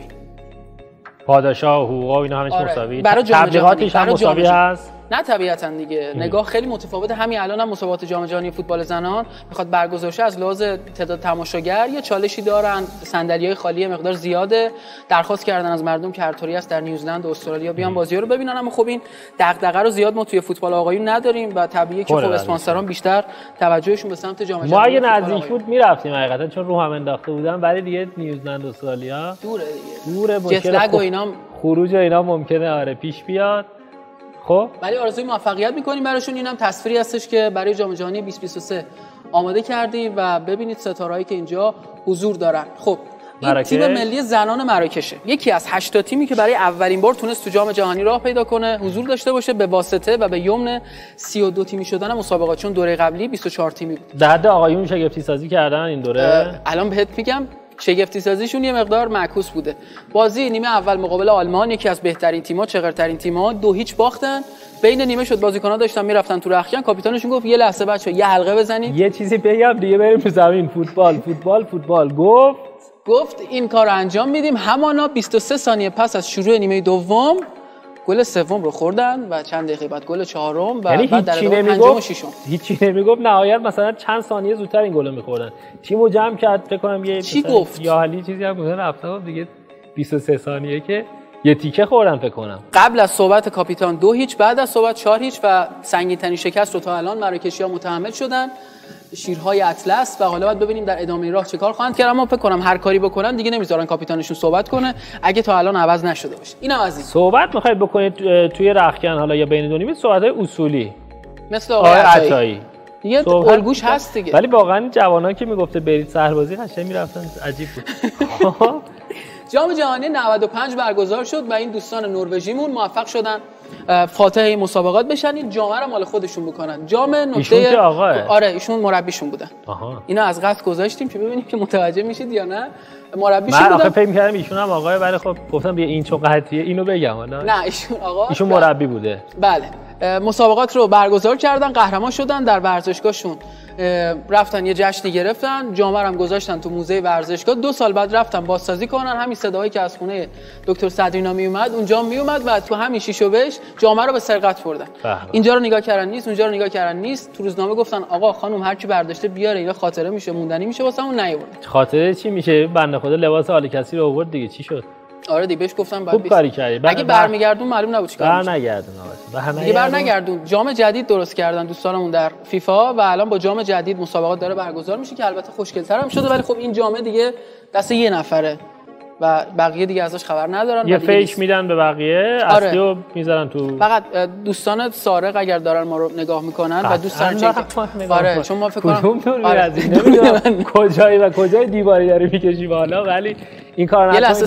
پاداشا و حقوقا و اینا همه چی مساوی. تبلیغاتش هم مساوی هست. نه طبیعتا دیگه نگاه خیلی متفاوته. همین الان هم مسابقات جام جهانی فوتبال زنان میخواد برگزار شه، از لحاظ تعداد تماشاگر یه چالشی دارن، صندلی‌های خالی مقدار زیاده، درخواست کردن از مردم که هر طوری است در نیوزلند و استرالیا بیان بازی‌ها رو ببینن. اما خب این دغدغه رو زیاد ما توی فوتبال آقایون نداریم و طبیعیه که خب اسپانسران بیشتر توجهشون به سمت جام جهانی. ما اگه نزدیک بود میرفتیم حقیقتا، چون رو هم انداخته بودن، ولی دیگه نیوزلند و استرالیا دوره دیگه. جت لگ و اینا خروج اینا ممکنه آره پیش بیاد. خب ولی آرزوی موفقیت می‌کنیم براشون. اینم تصویری هستش که برای جام جهانی 2023 آماده کردیم و ببینید ستارهایی که اینجا حضور دارن. خب این تیم ملی زنان مراکشه، یکی از 8 تیمی که برای اولین بار تونست تو جام جهانی راه پیدا کنه، حضور داشته باشه به واسطه و به یمن 32 تیمی شدن مسابقات، چون دوره قبلی 24 تیمی بود. در حد آقایون شگفتی سازی کردن این دوره. الان بهت میگم شگفتی سازیشون یه مقدار معکوس بوده. بازی نیمه اول مقابل آلمان، یکی از بهترین تیم‌ها، چغرترین تیم‌ها، 2-0 باختن. بین نیمه شد بازیکن‌ها داشتن میرفتن تو رختکن، کاپیتانشون گفت یه لحظه بچه‌ها یه حلقه بزنید، یه چیزی بگم دیگه بریم تو زمین. فوتبال گفت این کارو انجام میدیم. همانا 23 ثانیه پس از شروع نیمه دوم گل سوم رو خوردن و چند دقیقه بعد گل چهارم و یعنی بعد در ادامه پنجم و ششم. هیچی نمیگفت، نهایت مثلا چند ثانیه زودتر این گل می‌خوردن. تیمو جمع کرد فکر کنم یه چی گفت یا حالی چیزی هم گفتن رفته دیگه 23 ثانیه که یه تیکه خوردن فکر کنم. قبل از صحبت کاپیتان 2-0، بعد از صحبت 4-0 و سنگین‌ترین شکست رو تا الان مراکشی‌ها متحمل شدن، شیرهای اطلس، و حالا باید ببینیم در ادامه راه چه کار خواهند کرد. اما فکر کنم هر کاری بکنن دیگه نمیذارن کاپیتانشون صحبت کنه اگه تا الان عوض نشده باشه. اینم از این. صحبت می‌خواید بکنید توی رختکن حالا یا بین دو نیمه، صحبت‌های اصولی مثل آقای عطایی دیگه الگوش هست دیگه. ولی واقعا جوانان که میگفته برید سربازی قشنگ میرفتن، عجیب بود. جام جهانی 95 برگزار شد و این دوستان نروژیمون موفق شدن فاتح این مسابقات بشن، این جام رو مال خودشون بکنن. جام نقطه آره ایشون مربیشون بودن. اینا از قصد گذاشتیم که ببینیم که متوجه میشید یا نه. مربیشون بودن. من آخه فکر می‌کردم ایشون هم آقای، ولی خب گفتم بیا این چون قحطیه اینو بگم. نه ایشون آقا، ایشون مربی بوده. بله. مسابقات رو برگزار کردن، قهرمان شدن، در ورزشگاهشون رفتن یه جشنی گرفتن، جام هم گذاشتن تو موزه ورزشگاه. 2 سال بعد رفتن بازسازی کنن. همین صداهایی که از خونه دکتر صدرینا می اومد اونجا می اومد و تو همین شیشو بهش جام رو به سرقت بردن. اینجا رو نگاه کردن نیست، اونجا رو نگاه کردن نیست. تو روزنامه گفتن آقا خانم هر کی برداشته بیاره، اینا خاطره میشه، موندنی میشه واسمون نیورد. خاطره چی میشه؟ بنده خدا لباس آل کسی رو آورد دیگه، چی شد؟ آره دیگه بهش گفتم خوب کاری کردی. اگه برمیگردون معلوم نبود چیکار میشه. برنگردون. جام جدید درست کردن دوستانمون در فیفا و الان با جام جدید مسابقات داره برگزار میشه که البته خوشگل‌تر هم شده، ولی خب این جام دیگه دست یه نفره و بقیه دیگه ازش خبر ندارن. یه فیک میدن به بقیه، اصلیو میذارن تو. فقط دوستان سارق اگر دارن ما رو نگاه میکنن و دوست دارن آره چون ما فکر کنم نمیدونم کجایی و کجای دیواری داره میکشی بالا، ولی این کار یه لحظه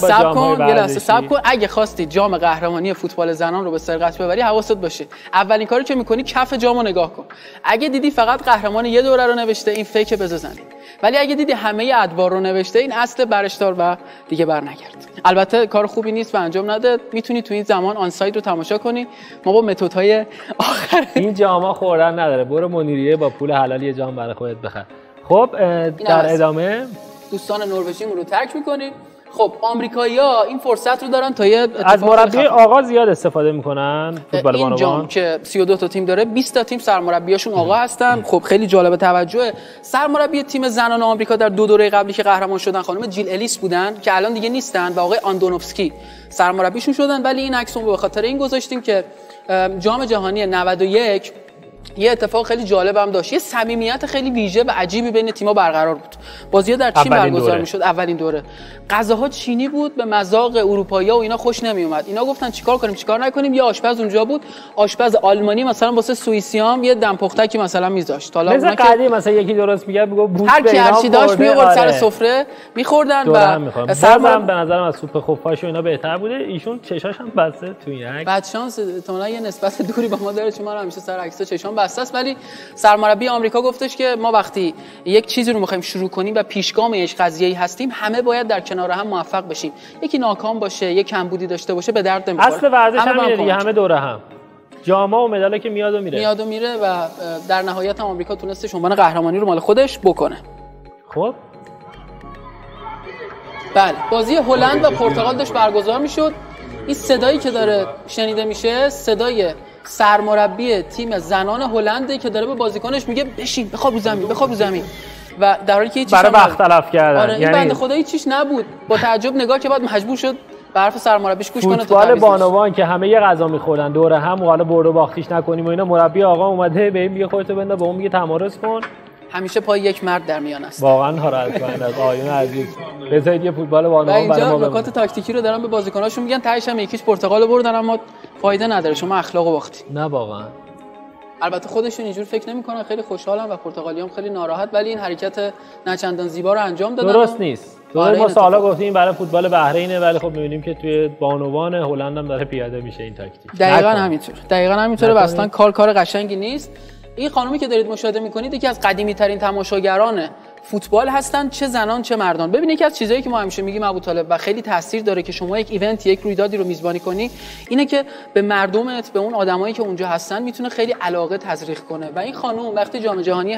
صبر کن. اگه خواستی جام قهرمانی فوتبال زنان رو به سرقت ببری حواست باشه، اولین کاری که میکنی کف جامو نگاه کن. اگه دیدی فقط قهرمان یه دوره رو نوشته این فیک بزنی، ولی اگه دیدی همه ادوار رو نوشته این اصل برشدار و دیگه برنگرد. البته کار خوبی نیست و انجام نده. میتونی تو این زمان آن ساید رو تماشا کنی. ما با متدهای آخر این جاما خوردن نداره، برو منیریه با پول حلال یه جام برای خودت بخر. خب در ادامه دوستان نروژیمون رو ترک میکنیم. خب آمریکایی‌ها این فرصت رو دارن تا یه از مربی آقا زیاد استفاده میکنن فوتبال بانوان. این جام که 32 تا تیم داره 20 تا تیم سرمربیاشون آقا هستن. خب خیلی جالب توجه، سرمربی تیم زنان آمریکا در 2 دوره قبلی که قهرمان شدن خانم جیل الیس بودن که الان دیگه نیستن و آقای آندونوفسکی سرمربیشون شدن. ولی این عکس رو به خاطر این گذاشتیم که جام جهانی 91 یه اتفاق خیلی جالب هم داشت. یه صمیمیت خیلی ویژه و عجیبی بین تیم‌ها برقرار بود. بازی‌ها در چین اولین برگزار دوره. میشد اولین دوره. غذاها چینی بود، به مذاق اروپایی‌ها و اینا خوش نمیومد. اینا گفتن چیکار کنیم چیکار نکنیم. یه آشپز اونجا بود، آشپز آلمانی مثلا واسه سوئیسیام یه دم پختکی مثلا میذاشت. حالا مثلا قدیم مثلا یکی درست میگه بگو بوت هر کی هرچی داشت میآورد سر آره. سفره می‌خوردن و سرم به نظرم از سوپ خفاش و اینا بهتر بوده. ایشون چشاش هم بسته تو این عکس. بعد شانس احتمالاً یه نسبت دوری با ما داره چون من همیشه سر عکس‌ها چشام بسته است، ولی سرمربی آمریکا گفتش که ما وقتی یک چیزی رو می‌خوایم شروع کنیم و پیشگام یک قضیه‌ای هستیم، همه باید در کنار هم موفق بشیم. یکی ناکام باشه، یک کمبودی داشته باشه به درد نمی‌خوره. اصل ورزش همینه دیگه، همه دوره هم. جاما و مداله که میاد و میره و در نهایت هم آمریکا تونستش عنوان قهرمانی رو مال خودش بکنه. خب بله، بازی هلند و پرتغال داشت برگزار میشد. این صدایی که داره شنیده میشه صدای سرمربی تیم زنان هلنده که داره به بازیکنش میگه بشین بخواب رو زمین و در حالی که هیچ برای وقت تلف کردن. آره این بنده خدا هیچ چیز نبود، با تعجب نگاه که بعد مجبور شد به حرف سرمربیش گوش کنه. فوتبال بانوان که همه یه غذا میخوردن دوره هم و حالا برد و باختیش نکنیم و اینا، مربی آقا اومده به این میگه خودتو بنده، به اون میگه تمارض کن. همیشه پای یک مرد در میان است. واقعا حراسمند از آیون عزیز. بذارید یه فوتبال بانوان برای ما. اینجا نکات تاکتیکی رو دارن به بازیکناشون میگن، تهش هم یکیش پرتغال بردن اما فایده نداره، شما اخلاقو باختی. نه واقعا. البته خودشون اینجور فکر نمی‌کنن، خیلی خوشحالن و پرتغالیام خیلی ناراحت، ولی این حرکت نه چندان زیبا رو انجام دادن. درست نیست. ما سالا گفتیم برای فوتبال بحرینه، ولی خب می‌بینیم که توی بانوان هلند هم داره پیاده میشه این تاکتیک. دقیقاً همینطوره و اصلا کار قشنگی نیست. این خانومی که دارید مشاهده می‌کنید یکی از قدیمی‌ترین تماشاگران فوتبال هستن، چه زنان چه مردان. ببینید یکی از چیزایی که ما همیشه میگیم ابوطالب و خیلی تاثیر داره که شما یک ایونت، یک رویدادی رو میزبانی کنی، اینه که به مردمت، به اون آدمایی که اونجا هستن میتونه خیلی علاقه تزریق کنه. و این خانم وقتی جام جهانی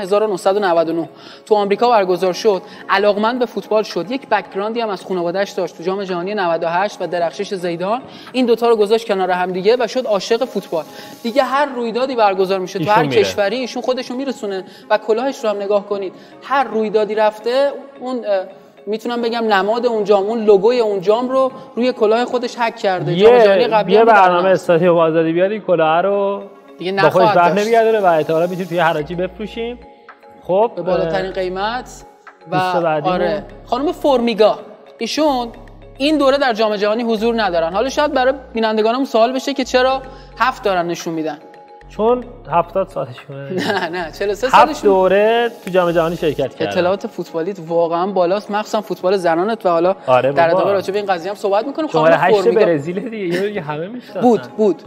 1999 تو آمریکا برگزار شد، علاقمند به فوتبال شد. یک بک‌گراندی هم از خانواده‌اش داشت تو جام جهانی 98 و درخشش زیدان. این دوتا رو گذاشت کنار هم دیگه و شد عاشق فوتبال. دیگه هر رویدادی برگزار میشه تو هر کشوری ایشون خودشو میرسونه و کلاهش رو هم نگاه کنید، هر رویدادی رفته اون میتونم بگم نماد اون جام، اون لوگوی اون جام رو روی کلاه خودش حک کرده. جام جهانی قبلی یه برنامه استادیوم آزادی بیاد این کلاه رو دیگه با خودش بهره بیاره و احتمالاً میتونیم توی حراجی بفروشیم. خب به بالاترین قیمت. و آره خانم فرمیگا ایشون این دوره در جام جهانی حضور ندارن. حالا شاید برای بینندگانمون سوال بشه که چرا 7 دارن نشون میدن. چون 70 سالشونه. نه 43 سالشون. 7 دوره تو جام جهانی شرکت کردن. اطلاعات فوتبالیت واقعا بالاست، مخصوصا فوتبال زنانت و حالا در ادامه راجع به این قضیه هم صحبت می‌کنیم. خانم 8 برزیل دیگه همه میشناسن.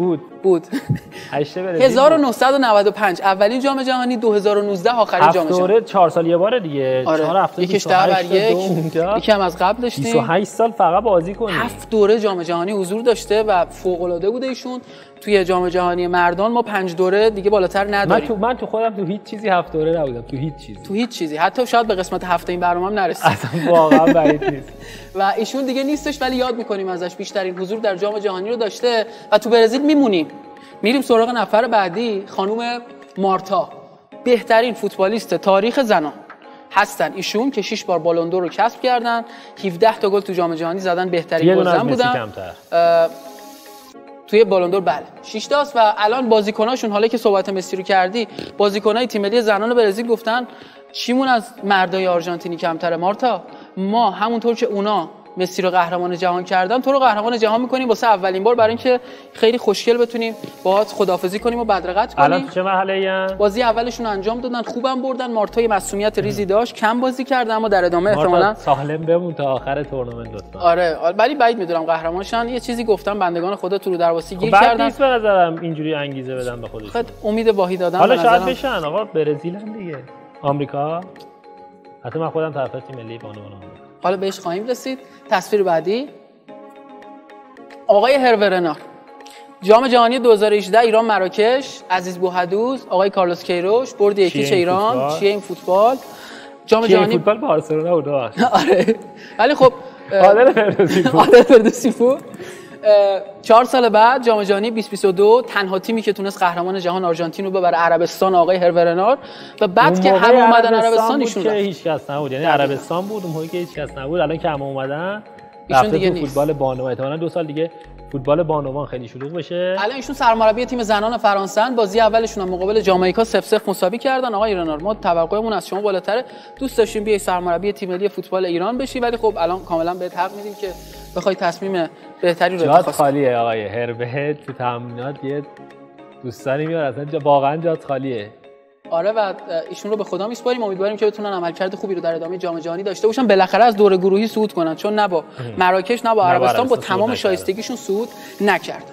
بود 8 برزیل 1995 اولین جام جهانی، 2019 آخرین جام جهانی. دوره 4 سال یه باره دیگه. 4 هفته یکیش بر یکی هم از قبل داشتیم. 28 سال فقط بازی کنیم. 7 دوره جام جهانی حضور داشته و فوق‌العاده بوده ایشون. توی جام جهانی مردان ما 5 دوره دیگه بالاتر نداریم. من تو خودم تو هیچ چیزی 7 دوره نبودم، تو هیچ چیزی. حتی شاید به قسمت هفته این برنامه‌ام نرسید. اصلا واقعا بعید نیست. و ایشون دیگه نیستش ولی یاد می‌کنیم ازش. بیشترین حضور در جام جهانی رو داشته و تو برزیل میمونیم. میریم سراغ نفر بعدی، خانم مارتا، بهترین فوتبالیست تاریخ زنان هستن ایشون که 6 بار بالون دور رو کسب کردن، 17 تا گل تو جام جهانی زدن، بهترین گلزن بودن. توی بالون دور بله 6 تاست. و الان بازیکناشون، حالا که صحبت مسی رو کردی، بازیکنای تیم ملی زنان برزیل گفتن چیمون از مردای آرژانتینی کمتره مارتا، ما همونطور که اونا مسی رو قهرمان جهان کردن تو رو قهرمان جهان می‌کنیم واسه اولین بار، برای اینکه خیلی خوشگل بتونیم باهات خداحافظی کنیم و بدرقت کنیم. الان چه مرحله‌این؟ بازی اولشون انجام دادن، خوبم بردن. مارتا یه معصومیت ریزی داشت، کم بازی کرد اما در ادامه احتمالاً سالم بمون تا آخر تورنمنت لطفا. آره ولی بعید می‌دونم قهرمانشن. یه چیزی گفتم بندگان خدا تو رو درواسی گیر کردن. بعد نیست به نظرم اینجوری انگیزه بدن به خودشون. خود امید واهی دادن حالا شاید بشن آقا، برزیل هم دیگه، آمریکا، حتی من خودم طرفدار تیم ملی بانوان آمریکا. حالا بهش خواهیم رسید. تصویر بعدی آقای هروی رنار، جام جهانی 2018 ایران مراکش، عزیز بوحدوز، آقای کارلوس کیروش، برد یکیچ ایران، چیه این فوتبال، جام جهانی فوتبال بارسلونا بود. آره ولی خب عادل فردوسی بود. 4 سال بعد جام جهانی 2022 تنها تیمی که تونست قهرمان جهان آرژانتین رو ببره عربستان، آقای هروی رنار. و بعد که همه اومدن عربستان ایشون رفت. هیچ کس نبود، یعنی عربستان بود اون موقعی که هیچ کس نبود. الان که همه اومدن ایشون دیگه فوتبال بانو. احتمالاً 2 سال دیگه فوتبال بانوان خیلی شلوغ بشه. الان ایشون سرمربی تیم زنان فرانسه ان، بازی اولشون هم مقابل جامائیکا 0-0 مساوی کردن. آقای رنار، ما توقعمون از شما بالاتره، دوست داشتیم بیای سرمربی تیم ملی فوتبال ایران بشی، ولی خب الان کاملا بهت حق میدیم که بخوای تصمیم بهتری رو اتخاذ کنی. جات خالیه آقای هربه تو تمرینات، یه دوستانی میاد اصلا واقعا جات خالیه. آره و ایشون رو به خدا میسپاریم، امیدواریم که بتونن عملکرد خوبی رو در ادامه جام جهانی داشته باشن، بالاخره از دور گروهی صعود کنن، چون نه با مراکش نه با عربستان با تمام شایستگیشون صعود نکردن.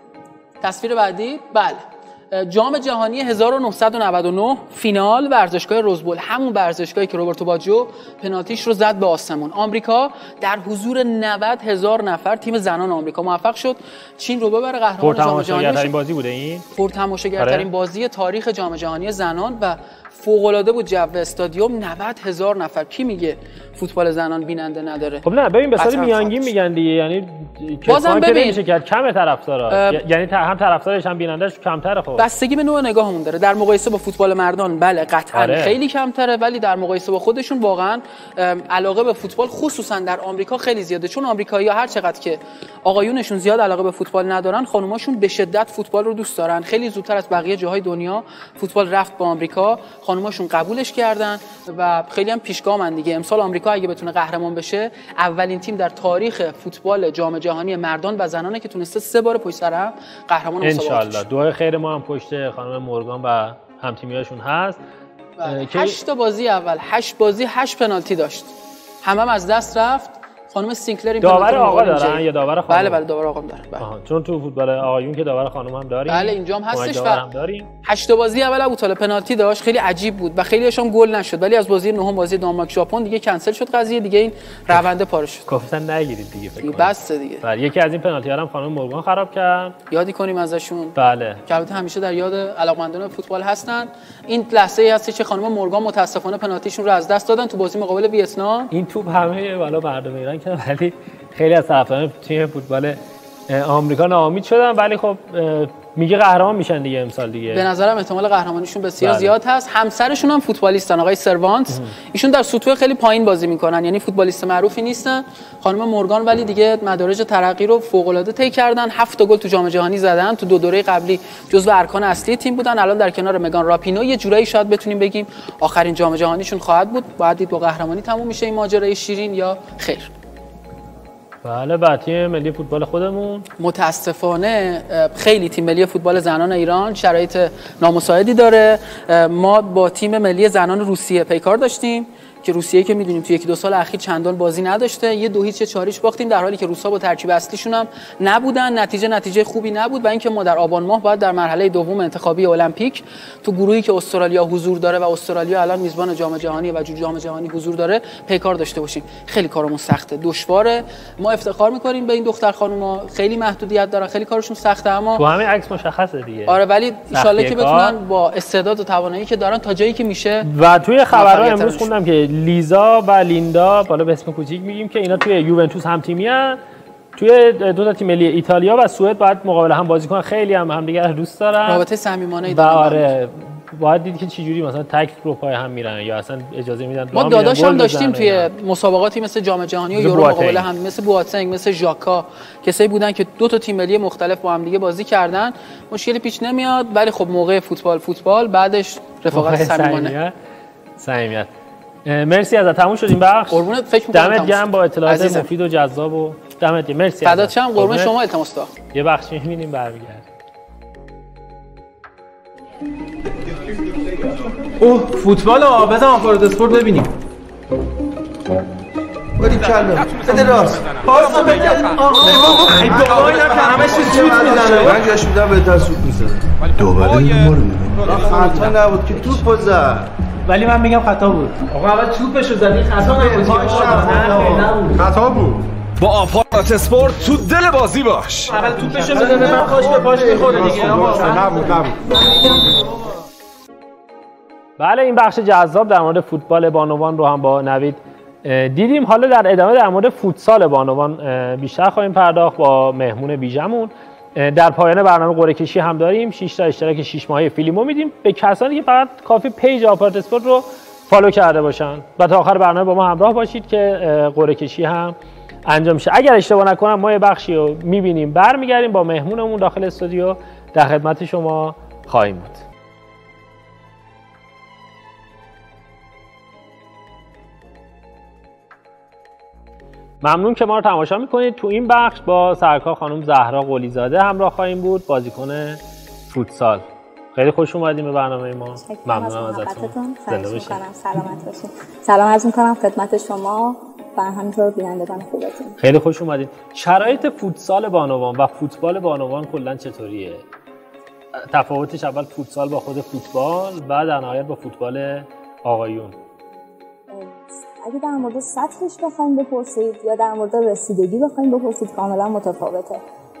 تصویر بعدی، بله، جام جهانی 1999 فینال ورزشگاه روزبول، همون ورزشگاهی که روبرتو باجو پنالتیش رو زد به آسمون. آمریکا در حضور 90,000 نفر، تیم زنان آمریکا موفق شد چین رو ببره قهرمان جام جهانی. پرتماشاگرترین بازی بوده این. پرتماشاگرترین بازی تاریخ جام جهانی زنان و فوق‌العاده بود. جو استادیوم 90,000 نفر، کی میگه فوتبال زنان بیننده نداره؟ خب نه ببین به صورت میانگین میگن دیگه، یعنی بازم ببین نمیشه کرد کم طرفدارا، یعنی هم طرفدارش هم بینندهش کمتره. خب بستگی به نوع نگاهمون داره. در مقایسه با فوتبال مردان بله قطعا خیلی کمتره، ولی در مقایسه با خودشون واقعا علاقه به فوتبال خصوصا در آمریکا خیلی زیاده، چون آمریکایی‌ها هر چقدر که آقایونشون زیاد علاقه به فوتبال ندارن، خانوماشون به شدت فوتبال رو دوست دارن. خیلی زودتر از بقیه جاهای دنیا فوتبال رفت به آمریکا، خانوماشون قبولش کردن و خیلی هم پیشگامن دیگه. امسال آمریکا اگه بتونه قهرمان بشه، اولین تیم در تاریخ فوتبال جام جهانی مردان و زنانه که تونسته 3 بار پشت سر هم قهرمان مسابقات بشه. ان شاء الله. دعای خیر ما هم پشت خانم مورگان و هم‌تیمیاشون هست. 8 تا بازی اول 8 بازی 8 پنالتی داشت، همم از دست رفت. خانم سینکلر این داور آقا دارن یا داور خانم؟ بله داور آقا داره. بله. چون تو فوتبال آقایون که داور خانم هم داریم. بله اینجا هم هستش. و 8 بازی اول ابوطالب پنالتی داشت، خیلی عجیب بود و خیلیش هم گل نشد، ولی از بازی نهم بازی دانمارک ژاپن دیگه کنسل شد قضیه، دیگه این رونده پاره شد. گفتن نگیرید دیگه فکر کنم. بس دیگه. بله یکی از این پنالتی ها هم خانم مورگان خراب کرد. یادی کنیم ازشون. بله. که البته همیشه در یاد علاقمندان فوتبال هستن. این لحظه ای هست که خانم مورگان متاسفانه پنالتیشون رو از دست دادن تو بازی مقابل ویتنام. این توپ همه بالا مردم ایران که ولی خیلی از طرفداران تیم فوتبال آمریکا ناامید شدن، ولی خب میگه قهرمان میشن دیگه امسال دیگه. به نظرم احتمال قهرمانیشون بسیار زیاد هست. همسرشون هم فوتبالیستن، آقای سروانت. ایشون در سطوح خیلی پایین بازی میکنن، یعنی فوتبالیست معروفی نیستن. خانم مورگان ولی دیگه مدارج ترقی رو فوق العاده طی کردن. 7 گل تو جام جهانی زدن، تو 2 دوره قبلی جزو ارکان اصلی تیم بودن. الان در کنار مگان راپینو یه جورایی شاید بتونیم بگیم آخرین جام جهانیشون خواهد بود. باید دید با قهرمانی تموم میشه این ماجرای شیرین یا خیر. بله بعد تیم ملی فوتبال خودمون متاسفانه خیلی تیم ملی فوتبال زنان ایران شرایط نامساعدی داره. ما با تیم ملی زنان روسیه پیکار داشتیم که روسیه که میدونیم تو 1-2 سال اخیر چندان بازی نداشته، یه 2-0 4 باختیم، در حالی که روسا با ترکیب اصلیشون هم نبودن. نتیجه خوبی نبود و اینکه ما در آبان ماه باید در مرحله دوم انتخابی المپیک تو گروهی که استرالیا حضور داره و استرالیا الان میزبان جام جهانی و جام جهانی حضور داره پیکار داشته باشیم. خیلی کارمون سخته، دشواره. ما افتخار می‌کنیم به این دختر خانوما، خیلی محدودیت دارن، خیلی کارشون سخته، اما تو همین عکس مشخصه دیگه. آره ولی ان شاءالله که بتونن با استعداد و توانایی که دارن تا جایی که میشه. و توی خبرها امروز خوندم که لیزا و لیندا، بالا به اسم کوچیک میگیم، که اینا توی یوونتوس هم تیمیان، توی 2 تا تیم ملی ایتالیا و سوئد باید مقابل هم بازی کنن. خیلی هم همدیگه رو دوست دارن، رابطه صمیمانه‌ای دارن. آره باید دید که چه جوری مثلا تک رو پای هم میرن یا اصلا اجازه میدن. ما داداش هم داشتیم توی مسابقاتی مثل جام جهانی و یورو مقابل هم، مثل بواتنگ، مثل ژاکا، کسایی بودن که 2 تا تیم ملی مختلف با هم دیگه بازی کردن. مشکلی پیش نمیاد، ولی خب موقع فوتبال بعدش رفاقت صمیمیت. مرسی ازت، تموم شد این بخش. قربونت، فکر می‌کنم دمت گرم با اطلاعات مفید و جذاب و دمت گرم. مرسی. فدات شم، قربون شما. التماس دارم یه بخش می‌بینیم برمیگردیم. اوه فوتبال بزن آفراد اسپورت ببینیم. باری کلا بده راست پاس بده. ای بابا اینا که همش سوت میزنه. من جاش میدم بهتر سوت میزنه. دوباره ما رو میبینه. خطا نبود که توپو زد. ولی من میگم خطا بود. آقا اول توپشو زدی، خطا نبود. خطا بود. با آفارات اسپورت تو دل بازی باش. اول توپشو بده به من، پاش به پاش میخوره دیگه. آقا نبود. بله این بخش جذاب در مورد فوتبال بانوان رو هم با نوید دیدیم. حالا در ادامه در مورد فوتسال بانوان بیشتر خواهیم پرداخت با مهمون ویژمون. در پایان برنامه قرعه کشی هم داریم. 6 تا اشتراک 6 ماهه فیلیمو میدیم به کسانی که فقط کافی پیج آفارات اسپورت رو فالو کرده باشن و تا آخر برنامه با ما همراه باشید که قرعه کشی هم انجام میشه. اگر اشتباه نکنم ما یه بخشی رو میبینیم برمیگردیم با مهمونمون داخل استودیو در خدمت شما خواهیم بود. ممنون که ما رو تماشا میکنید. تو این بخش با سرکار خانم زهرا قلی‌زاده همراه خواهیم بود، بازیکن فوتسال. خیلی خوش اومدیم به برنامه ما. ممنونم ازتون. زنده باشید. سلامت باشید. سلام عرض می‌کنم خدمت شما و همینطور بینندگان خوبتون. خیلی خوش اومدید. شرایط فوتسال بانوان و فوتبال بانوان کلا چطوریه؟ تفاوتش اول فوتسال با خود فوتبال و در نهایت با فوتبال آقایون. اگه در مورد سطحش بخوایم بپرسید یا در مورد رسیدگی بخوایم بپرسید کاملا متفاوته.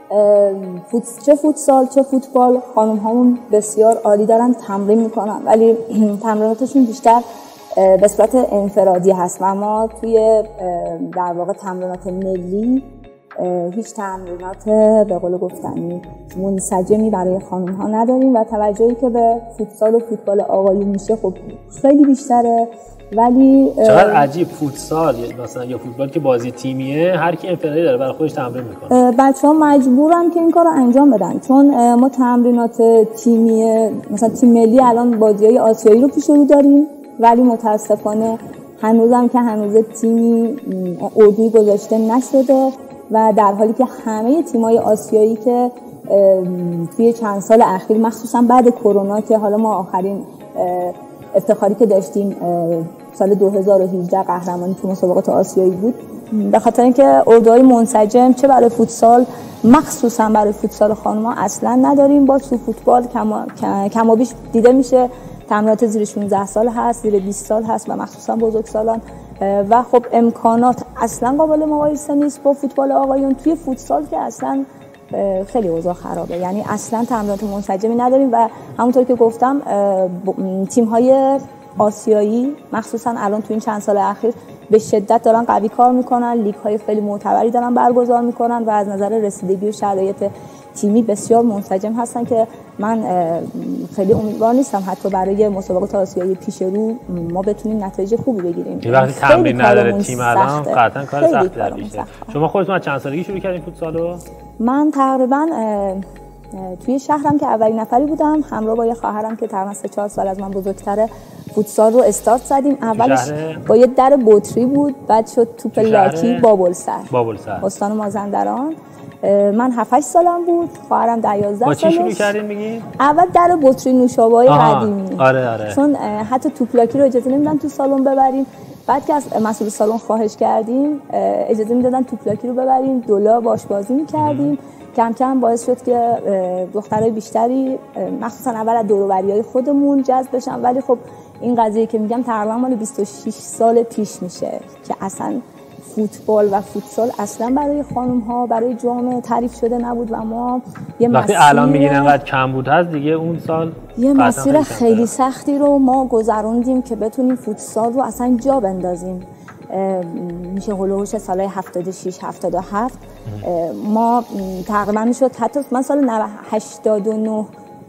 چه فوتسال چه فوتبال خانم هامون بسیار عالی دارن تمرین میکنن، ولی تمریناتشون بیشتر به صورت انفرادی هست و ما توی در واقع تمرینات ملی هیچ تمرینات به قول گفتنی منسجمی برای خانم ها نداریم و توجهی که به فوتسال و فوتبال آقایون میشه خب خیلی بیشتره. ولی چقدر عجیب فوتسال مثلا یا فوتبال که بازی تیمیه هر کی انفرادی داره برای خودش تمرین میکنه. بچه‌ها مجبورن که این کارو انجام بدن چون ما تمرینات تیمیه مثلا تیم ملی الان بازی‌های آسیایی رو پیش رو داریم، ولی متاسفانه هنوزم که هنوز تیمی اردویی گذاشته نشده و در حالی که همه تیم‌های آسیایی که توی چند سال اخیر مخصوصا بعد کرونا که حالا ما آخرین افتخاری که داشتیم سال 2018 قهرمانی تو مسابقات آسیایی بود، به خاطر اینکه اردوهای منسجم چه برای فوتسال مخصوصا برای فوتسال خانم‌ها اصلا نداریم. با تو فوتبال کم و بیش دیده میشه تمرینات زیر 16 سال هست، زیر 20 سال هست و مخصوصا بزرگسالان و خب امکانات اصلا قابل مقایسه نیست با فوتبال آقایون. توی فوتسال که اصلا خیلی اوضاع خرابه، یعنی اصلا تمرینات منسجمی نداریم و همونطور که گفتم تیم‌های آسیایی مخصوصا الان تو این چند سال اخیر به شدت دارن قوی کار میکنن، لیگ‌های خیلی معتبری دارن برگزار میکنن و از نظر رسیدگی و شرایط تیمی بسیار منسجم هستن که من خیلی امیدوار نیستم حتی برای مسابقات آسیایی پیش رو ما بتونیم نتایج خوبی بگیریم. وقتی تمرین نداره تیم الان قطعا کار سختی در پیشه. شما خودتون از چند سالگی شروع کردین فوتسالو؟ من تقریبا توی شهرم که اولین نفری بودم همراه با یه خواهرم که تقریبا 3-4 سال از من بزرگتره فوتسال رو استارت زدیم. اولش با یه در بطری بود، بعد شد توپ لاکی بابلسر استان مازندران. من 7-8 سالم بود، خواهرم 10-11 سالش. با چی شروع کردین میگین؟ اول در بطری نوشابه‌های قدیمی. آره. چون حتی توپ لاکی رو اجازه نمیدن تو سالن ببریم. بعد که از مسئول سالن خواهش کردیم اجازه میدادن توپ لاکی رو ببریم، دولا باش بازی می‌کردیم. کم کم باعث شد که دخترای بیشتری مخصوصا اول از دور و بریای خودمون جذب بشن، ولی خب این قضیه که میگم تقریبا مال 26 سال پیش میشه که اصلا فوتبال و فوتسال اصلا برای خانم ها برای جامعه تعریف شده نبود و ما یه وقتی الان میگین انقدر کم بود هست دیگه اون سال یه مسیر خیلی سختی رو ما گذروندیم که بتونیم فوتسال رو اصلا جا بندازیم. میشه هولوش سالهای 76 77 ما تقریبا میشد حتی من سال 89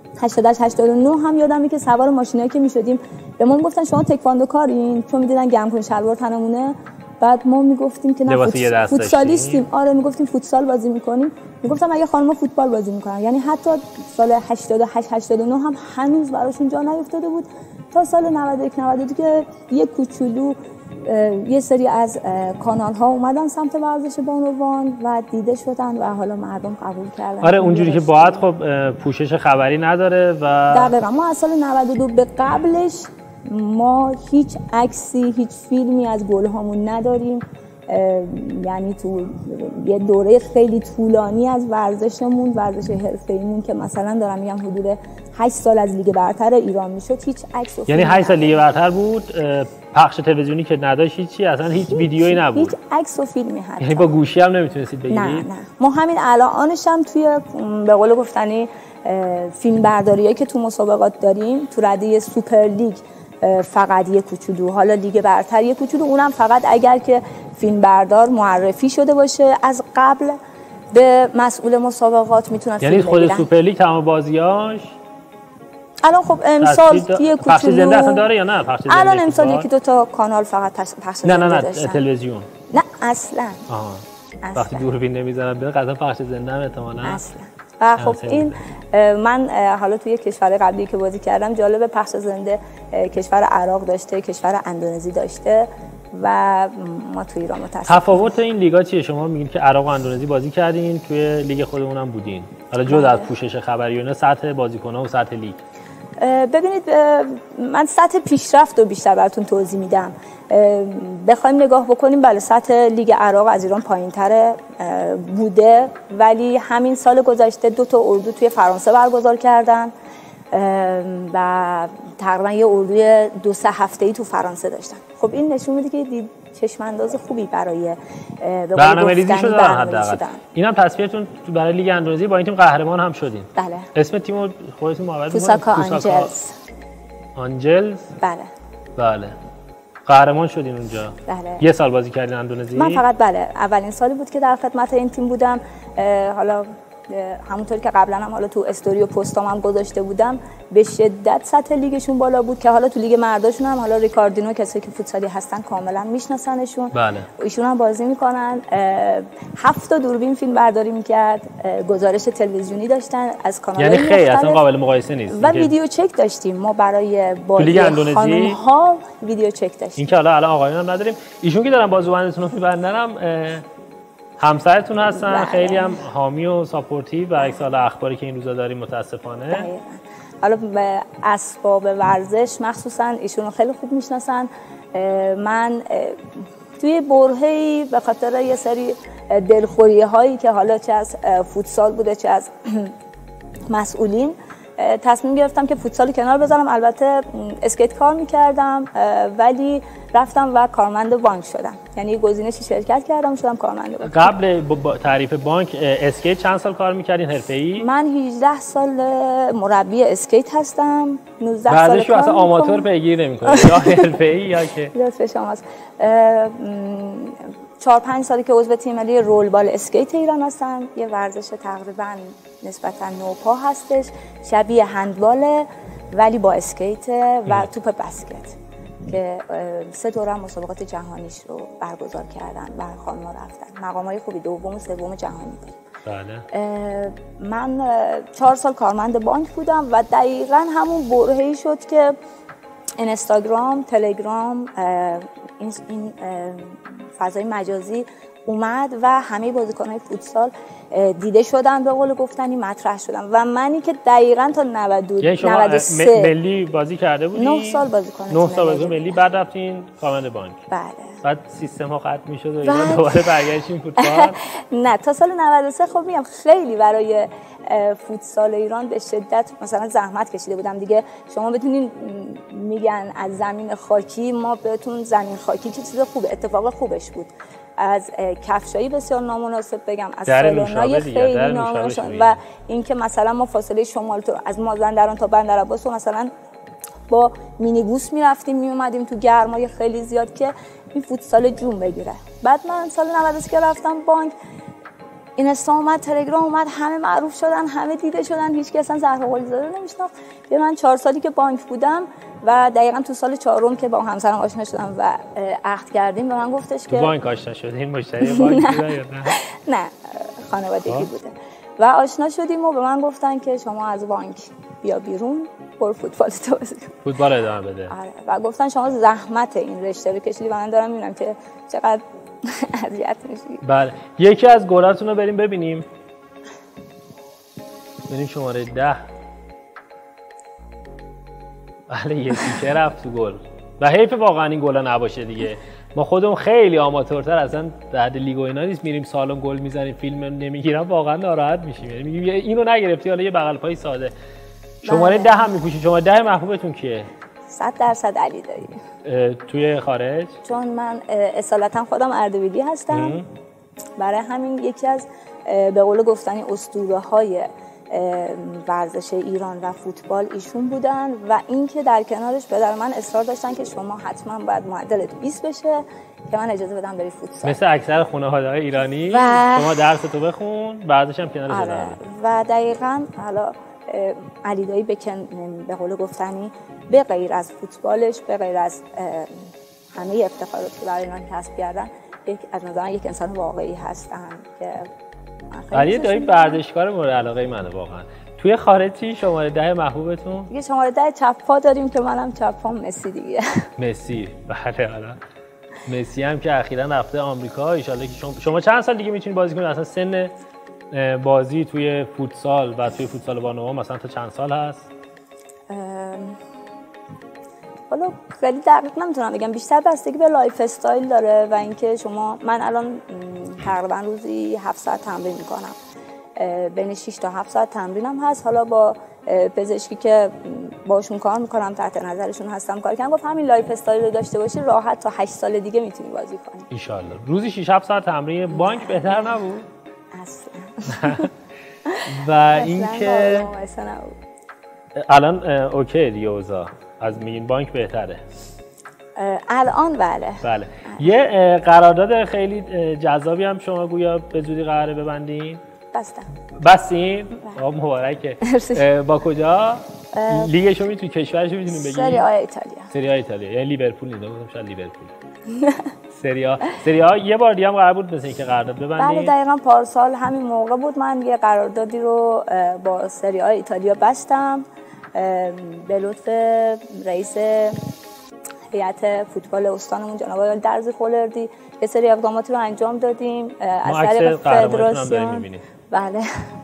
89 هم یادمه که سوار ماشینایی که میشدیم به ما میگفتن شما تکواندو کارین، چون میدیدن گرم کن شلوار تنمونه. بعد ما میگفتیم که نه فوتسالیستیم. آره میگفتیم فوتسال بازی میکنیم. میگفتم اگه خانم‌ها فوتبال بازی میکنن، یعنی حتی سال 88 89 هم هنوز براشون جا نیفتاده بود تا سال 91 92 که یه کوچولو یه سری از کانال ها اومدن سمت ورزش بانوان و دیده شدن و حالا مردم قبول کردن. آره اونجوری که باید خب پوشش خبری نداره و دقیقا ما از سال 92 به قبلش ما هیچ عکسی هیچ فیلمی از گل هامون نداریم. یعنی تو یه دوره خیلی طولانی از ورزشمون، ورزش حرفه‌ایمون که مثلا دارم میگم حدود 8 سال از لیگ برتر ایران میشد، هیچ عکس و یعنی 8 سال لیگ برتر بود، پخش تلویزیونی که نداشت هیچی، اصلا هیچ ویدیویی نبود، هیچ عکس و فیلمی حتی. یعنی با گوشی هم نمیتونستید بگیرید؟ نه ما همین الانش هم توی به قول گفتنی فیلم برداریایی که تو مسابقات داریم تو رده سوپر لیگ فقط یه کوچولو، حالا لیگ برتر یه کوچولو، اونم فقط اگر که فیلم بردار معرفی شده باشه از قبل به مسئول مسابقات میتونن فیلم بگیرن. یعنی خود سوپر لیگ تمام بازیاش الان خب امسال یه کوچولو پخش زنده اصلا داره یا نه؟ پخش زنده الان امسال یکی دو تا کانال فقط پخش زنده نه تلویزیون نه اصلا وقتی دوربین نمیذارن بیاد قطعا پخش زنده هم احتمالاً اصلا. و خب این من حالا توی کشور قبلی که بازی کردم جالب پخش زنده کشور عراق داشته، کشور اندونزی داشته و ما توی ایران متاسفانه. تفاوت این لیگا چیه؟ شما میگین که عراق و اندونزی بازی کردین، توی لیگ خودمون هم بودین. حالا جدا از پوشش خبری و اینا سطح بازیکن‌ها و سطح لیگ. ببینید من سطح پیشرفت رو بیشتر براتون توضیح میدم. بخوایم نگاه بکنیم بله سطح لیگ عراق از ایران پایین‌تره بوده، ولی همین سال گذشته 2 تا اردو توی فرانسه برگزار کردن و تقریبا یه اردوی 2-3 هفته‌ای تو فرانسه داشتن. خب این نشون میده که چشم انداز خوبی برای برنامه‌ریزی شده حداقل. اینم تصفیه‌تون برای لیگ اندونزی با این تیم قهرمان هم شدین. بله. اسم تیمو خودتون معرفی کنید. فوساکا آنجلز. بله. بله. قهرمان شدین اونجا. بله. یه سال بازی کردین اندونزی؟ من فقط بله اولین سالی بود که در خدمت این تیم بودم. حالا همونطوری که قبلا هم حالا تو استوری و پستام هم گذاشته بودم به شدت سطح لیگشون بالا بود که حالا تو لیگ مرداشون هم حالا ریکاردینو کسایی که فوتسالی هستن کاملا میشناسنشون. بله. ایشون هم بازی میکنن. 7 تا دوربین فیلم برداری میکرد، گزارش تلویزیونی داشتن از کانال‌های یعنی خیلی اصلا قابل مقایسه نیست. و ویدیو چک داشتیم ما برای بازی خانم‌ها ویدیو چک داشتیم. این که حالا آقایون هم نداریم. ایشون که دارن بازوبندتون رو میبندن هم همسرتون هستن. بله. خیلی هم حامی و ساپورتیو برعکس حالا اخباری که این روزا داریم متاسفانه. حالا به اسباب ورزش مخصوصا ایشون رو خیلی خوب میشناسن. من توی برهه‌ای به خاطر یه سری دلخوری هایی که حالا چه از فوتسال بوده چه از مسئولین تصمیم گرفتم که فوتسال کنار بذارم. البته اسکیت کار میکردم ولی رفتم و کارمند بانک شدم، یعنی گزینشی شرکت کردم و شدم کارمند بانک. قبل تعریف بانک اسکیت چند سال کار میکردین حرفه‌ای؟ من 18 سال مربی اسکیت هستم. 19 سال بعدش اصلا آماتور پیگیر نمی‌کنید یا حرفه‌ای یا که لطف شماست. 4-5 سالی که عضو تیم ملی رولبال اسکیت ایران هستم. یه ورزش تقریبا نسبتا نوپا هستش، شبیه هندباله ولی با اسکیت و توپ بسکت که 3 دوره مسابقات جهانیش رو برگزار کردن و خانم‌ها رفتن. مقام‌های خوبی دوم و سوم جهانی بود. بله. من 4 سال کارمند بانک بودم و دقیقاً همون برهه‌ای شد که اینستاگرام، تلگرام، این فضای مجازی اومد و همه بازیکن‌های فوتسال دیده شدن، به قول گفتنی مطرح شدن و منی که دقیقاً تا 93 ملی بازی کرده بودی؟ 9 سال بازیکن 9 سال بازیکن ملی، بعد رفتین کارمند بانک. بله. بعد سیستم ها قطع می‌شد و اینا دوباره برگشتین فوتبال. نه تا سال 93 خب میگم خیلی برای فوتسال ایران به شدت مثلا زحمت کشیده بودم دیگه. شما بتونین میگن از زمین خاکی، ما بهتون زمین خاکی چه چیز خوبه، اتفاق خوبش بود. از کفشایی بسیار نامناسب بگم، از سالن‌های خیلی نامناسب و اینکه مثلا ما فاصله شمال تو از مازندران تا بندرعباس رو مثلا با مینیبوس میرفتیم میومدیم تو گرمای خیلی زیاد که این فوتسال جون بگیره. بعد من سال 93 که رفتم بانک، اینستا اومد، تلگرام اومد، همه معروف شدن، همه دیده شدن، هیچ کی اصلا زهرا قلیزاده نمیشناخت. من 4 سالی که بانک بودم و دقیقاً تو سال 4م که با همسرم آشنا شدم و عقد کردیم به من گفتش که بانک آشنا شدین، مشتری بانک بوده یا نه؟ نه خانوادگی بوده و آشنا شدیم و به من گفتن که شما از بانک بیا بیرون، برو فوتبال تو بازی کن، فوتبال ادامه بده. آره. و گفتن شما زحمت این رشته رو کشیدی و من دارم میبینم که چقدر اذیت میشی. بله یکی از گلاتون رو بریم ببینیم. بریم شماره 10. بله یه تیکه رفت تو گل و حیف واقعا این گلا نباشه دیگه. ما خودمون خیلی آماتورتر اصلا بعد لیگ و اینا نیست میریم سالن گل میزنیم فیلم نمیگیرم واقعا ناراحت میشیم. یعنی میگیم اینو نگرفتی حالا یه بغل پای ساده. شماره 10 هم میپوشی. شماره 10 محبوبتون کیه؟ 100% علی دایی. توی خارج؟ چون من اصالتا خودم اردبیلی هستم. برای همین یکی از به قول گفتنی اسطوره‌های ورزش ایران و فوتبال ایشون بودن و اینکه در کنارش پدر من اصرار داشتن که شما حتما باید معدلت 20 بشه که من اجازه بدم بری فوتسال. مثل اکثر خانواده‌های ایرانی شما درستو بخون بعدش هم کنارش بذار. و دقیقاً حالا علی دایی به قول گفتنی به غیر از فوتبالش، به غیر از همه افتخاراتی که برای ایران کسب کردن، از نظر یک انسان واقعی هستن که علی دایی ورزشکار مورد علاقه منه واقعا. توی خارجی شماره 10 محبوبتون؟ دیگه شماره 10 چپ پا داریم که منم چپ پام مسی دیگه. مسی بله حالا مسی هم که اخیراً رفته آمریکا، ان شاءالله که شما چند سال دیگه میتونید بازی کنید؟ اصلا سن بازی توی فوتسال و توی فوتسال بانوان مثلا تا چند سال هست؟ حالا خیلی دقیق نمیتونم بگم، بیشتر بستگی به لایف استایل داره و اینکه من الان تقریبا روزی 7 ساعت تمرین میکنم، بین 6 تا 7 ساعت تمرینم هست. حالا با پزشکی که باشون کار میکنم تحت نظرشون هستم کار کردم، گفت همین لایف استایل رو داشته باشی راحت تا 8 سال دیگه میتونی بازی کنی ان شاء الله. روزی 6 7 ساعت تمرین بانک بهتر نبود؟ اصلا. و اینکه الان اوکی دیگه اوضاع از میگین بانک بهتره الان؟ بله. یه قرارداد خیلی جذابی هم شما گویا به زودی قراره ببندین؟ بستین؟ مبارکه. با کجا؟ لیگشو توی کشورشو میتونیم بگیم؟ سری آ ایتالیا. یعنی لیورپول نیست، گفتم شاید لیورپول. سری آ یه بار دیگه هم قرار بود مثلا اینکه قرارداد ببندین؟ بله دقیقاً پارسال همین موقع بود من یه قراردادی رو با سری آ ایتالیا بستم به لطف رئیس هیئت فوتبال استانمون جناب آقای درزی خولردی. یه سری اقداماتی رو انجام دادیم از طریق فدراسیون. بله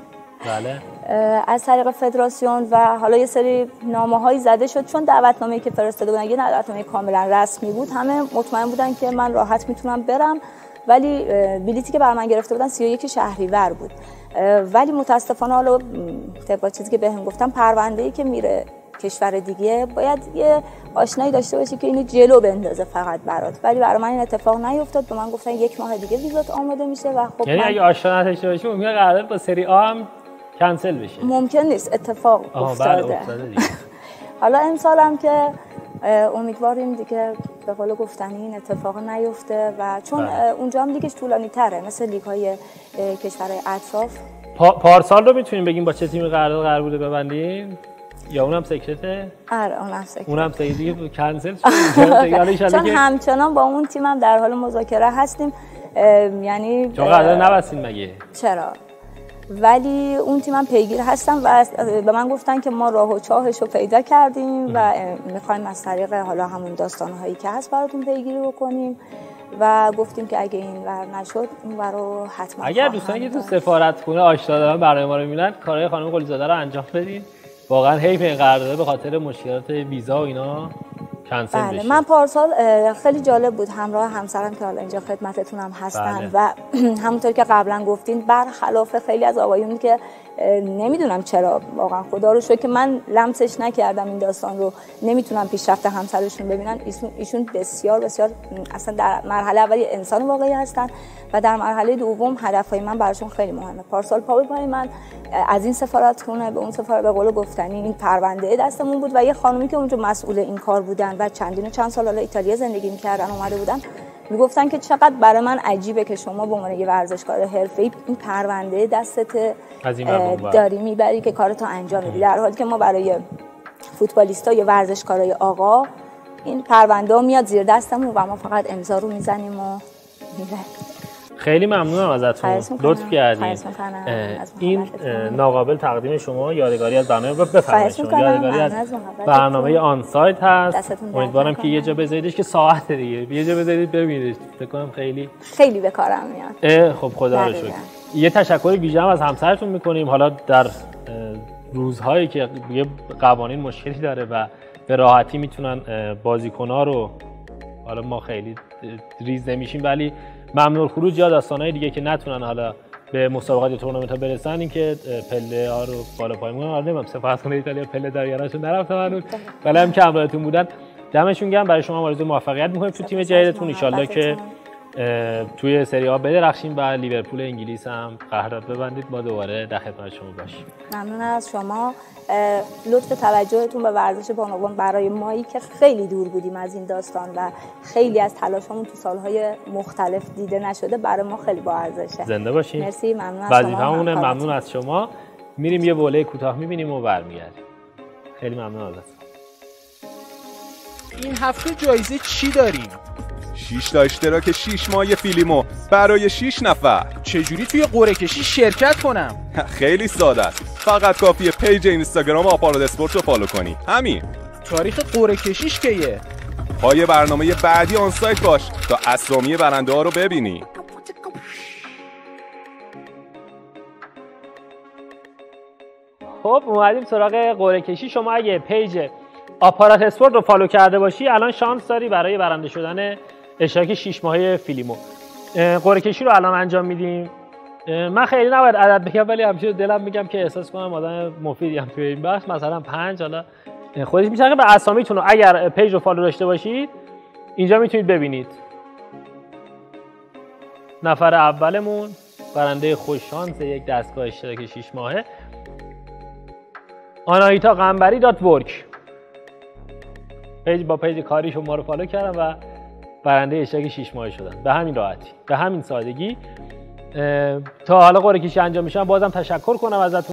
از طریق فدراسیون و حالا یه سری نامه‌هایی زده شد، چون دعوتنامه‌ای که فرستاده بودن یه دعوتنامه کاملا رسمی بود، همه مطمئن بودن که من راحت میتونم برم، ولی بلیتی که بر من گرفته بودن 31 شهریور بود. ولی متاسفانه حالا طبق چیزی که بهم گفتم پرونده‌ای که میره کشور دیگه باید یه آشنایی داشته باشی که اینو جلو بندازه فقط برات، ولی برای من این اتفاق نیفتاد. به من گفتن 1 ماه دیگه ویزات آماده میشه و خب یعنی اگه آشنا داشته باشی ممکنه قرارداد با سری آ هم کنسل بشه. ممکن نیست، اتفاق افتاده. دیگه. حالا امسال هم که امیدواریم دیگه به قول گفتنی این اتفاق نیفته و چون اونجا هم لیگش طولانی تره مثل لیگ‌های کشورهای اطراف. پارسال رو میتونیم بگیم با چه تیمی قرار بوده ببندیم؟ یا اونم سکرته؟ آره اونم سکرته. اونم دیگه کنسل شد. چون همچنان با اون تیمم در حال مذاکره هستیم، یعنی چون قرارداد نبستین مگه؟ چرا؟ ولی اون تیمم پیگیر هستم و به من گفتن که ما راه و چاهش رو پیدا کردیم و میخوایم از طریق حالا همون داستانهایی که هست براتون پیگیری بکنیم و گفتیم که اگه این ور نشد اون ور رو حتما. اگر دوستان که تو سفارتخونه آشنا دارن برای ما رو میبینن کارهای خانم قلیزاده رو انجام بدین. واقعا حیف این قرارداد به خاطر مشکلات ویزا و اینا کنسل بشه. من پارسال خیلی جالب بود همراه همسرم که حالا اینجا خدمتتونم هستن و همونطور که قبلا گفتین برخلاف خیلی از آقایون که نمیدونم چرا واقعا خدا رو شکر که من لمسش نکردم این داستان رو، نمیتونم پیشرفت همسرشون ببینن. ایشون بسیار بسیار اصلا در مرحله اولی انسان واقعی هستن و در مرحله دوم هدفهای من براشون خیلی مهمه. پارسال پای من از این سفارتخونه به اون سفارت به قول گفتنی این پرونده دستمون بود و یه خانومی که اونجا مسئول این کار بودن و چند سال حالا ایتالیا زندگی می‌کردن اومده بودن میگفتن که چقدر برای من عجیبه که شما به عنوان یه ورزشکار حرفه‌ای این پرونده دستت داری میبری که کارتو انجام میدی، در حالی که ما برای فوتبالیستا یا ورزشکارای آقا این پرونده میاد زیر دستمون و ما فقط امضا رو میزنیم و میره. خیلی ممنونم ازتون، لطف کردین. این ناقابل تقدیم شما یادگاری از برنامه بفرمایید. شما یادگاری از برنامه آن سایت هست. امیدوارم که یه جا بذاریدش که ساعت دیگه یه جا بذارید ببینید. فکر کنم خیلی به کارم میاد. خب خدا رو شکر. یه تشکر ویژه هم از همسرتون میکنیم. حالا در روزهایی که یه قوانین مشکلی داره و به راحتی میتونن بازیکن‌ها رو، حالا ما خیلی ریز نمیشیم ولی ممنوع خروج یا داستانای دیگه که نتونن حالا به مسابقات یا تورنمنت‌ها برسن، این که پله ها رو بالا پایین می‌کنن. نمیدونم سفارتخونه ایتالیا پله داره یا نشون نرفتم هنوز، ولی هم که همراهتون بودن دمشون گرم. برای شما آرزوی موفقیت می‌کنیم تو تیم جدیدتون، ان شاءالله که توی سری آ بدرخشیم و لیورپول انگلیس هم قرارداد ببندید. ما دوباره در خدمت شما باشیم. ممنون از شما. لطف توجهتون به ورزش بانوان برای مایی که خیلی دور بودیم از این داستان و خیلی از تلاشمون تو سالهای مختلف دیده نشده برای ما خیلی با ارزشه. زنده باشین. مرسی، ممنون از شما. ممنون از شما. میریم یه وله کوتاه می‌بینیم و برمیگردیم. خیلی ممنون ازتون. این هفته جایزه چی داریم؟ 6 تا اشتراک 6 ماهه فیلیمو برای 6 نفر. چجوری توی قرعه کشی شرکت کنم؟ خیلی ساده است. فقط کافیه پیج اینستاگرام آپارات اسپورت رو فالو کنی. همین. تاریخ قرعه کشیش کیه؟ پای برنامه بعدی آن سایت باش تا اسامی برنده ها رو ببینی. خب اومدیم سراغ قرعه کشی. شما اگه پیج آپارات اسپورت رو فالو کرده باشی الان شانس داری برای برنده شدن اشتراک 6 ماهه فیلیمو. قرعه کشی رو الان انجام میدیم. من خیلی نباید عدد بگم ولی همیشه دلم میگم که احساس کنم آدم مفیدی هم توی این بحث، مثلا 5 حالا خودش میشه. به اسامیتون رو اگر پیج رو فالو داشته باشید اینجا میتونید ببینید. نفر اولمون برنده خوش شانس یک دستگاه اشتراک 6 ماهه آناهیتا قنبری .work پیج با پیج کاری شما رو فالو کردم و برنده اشتراک 6 ماهه شدن. به همین راحتی، به همین سادگی. تا حالا قرعه کشی انجام میشه بازم تشکر کنم ازتون.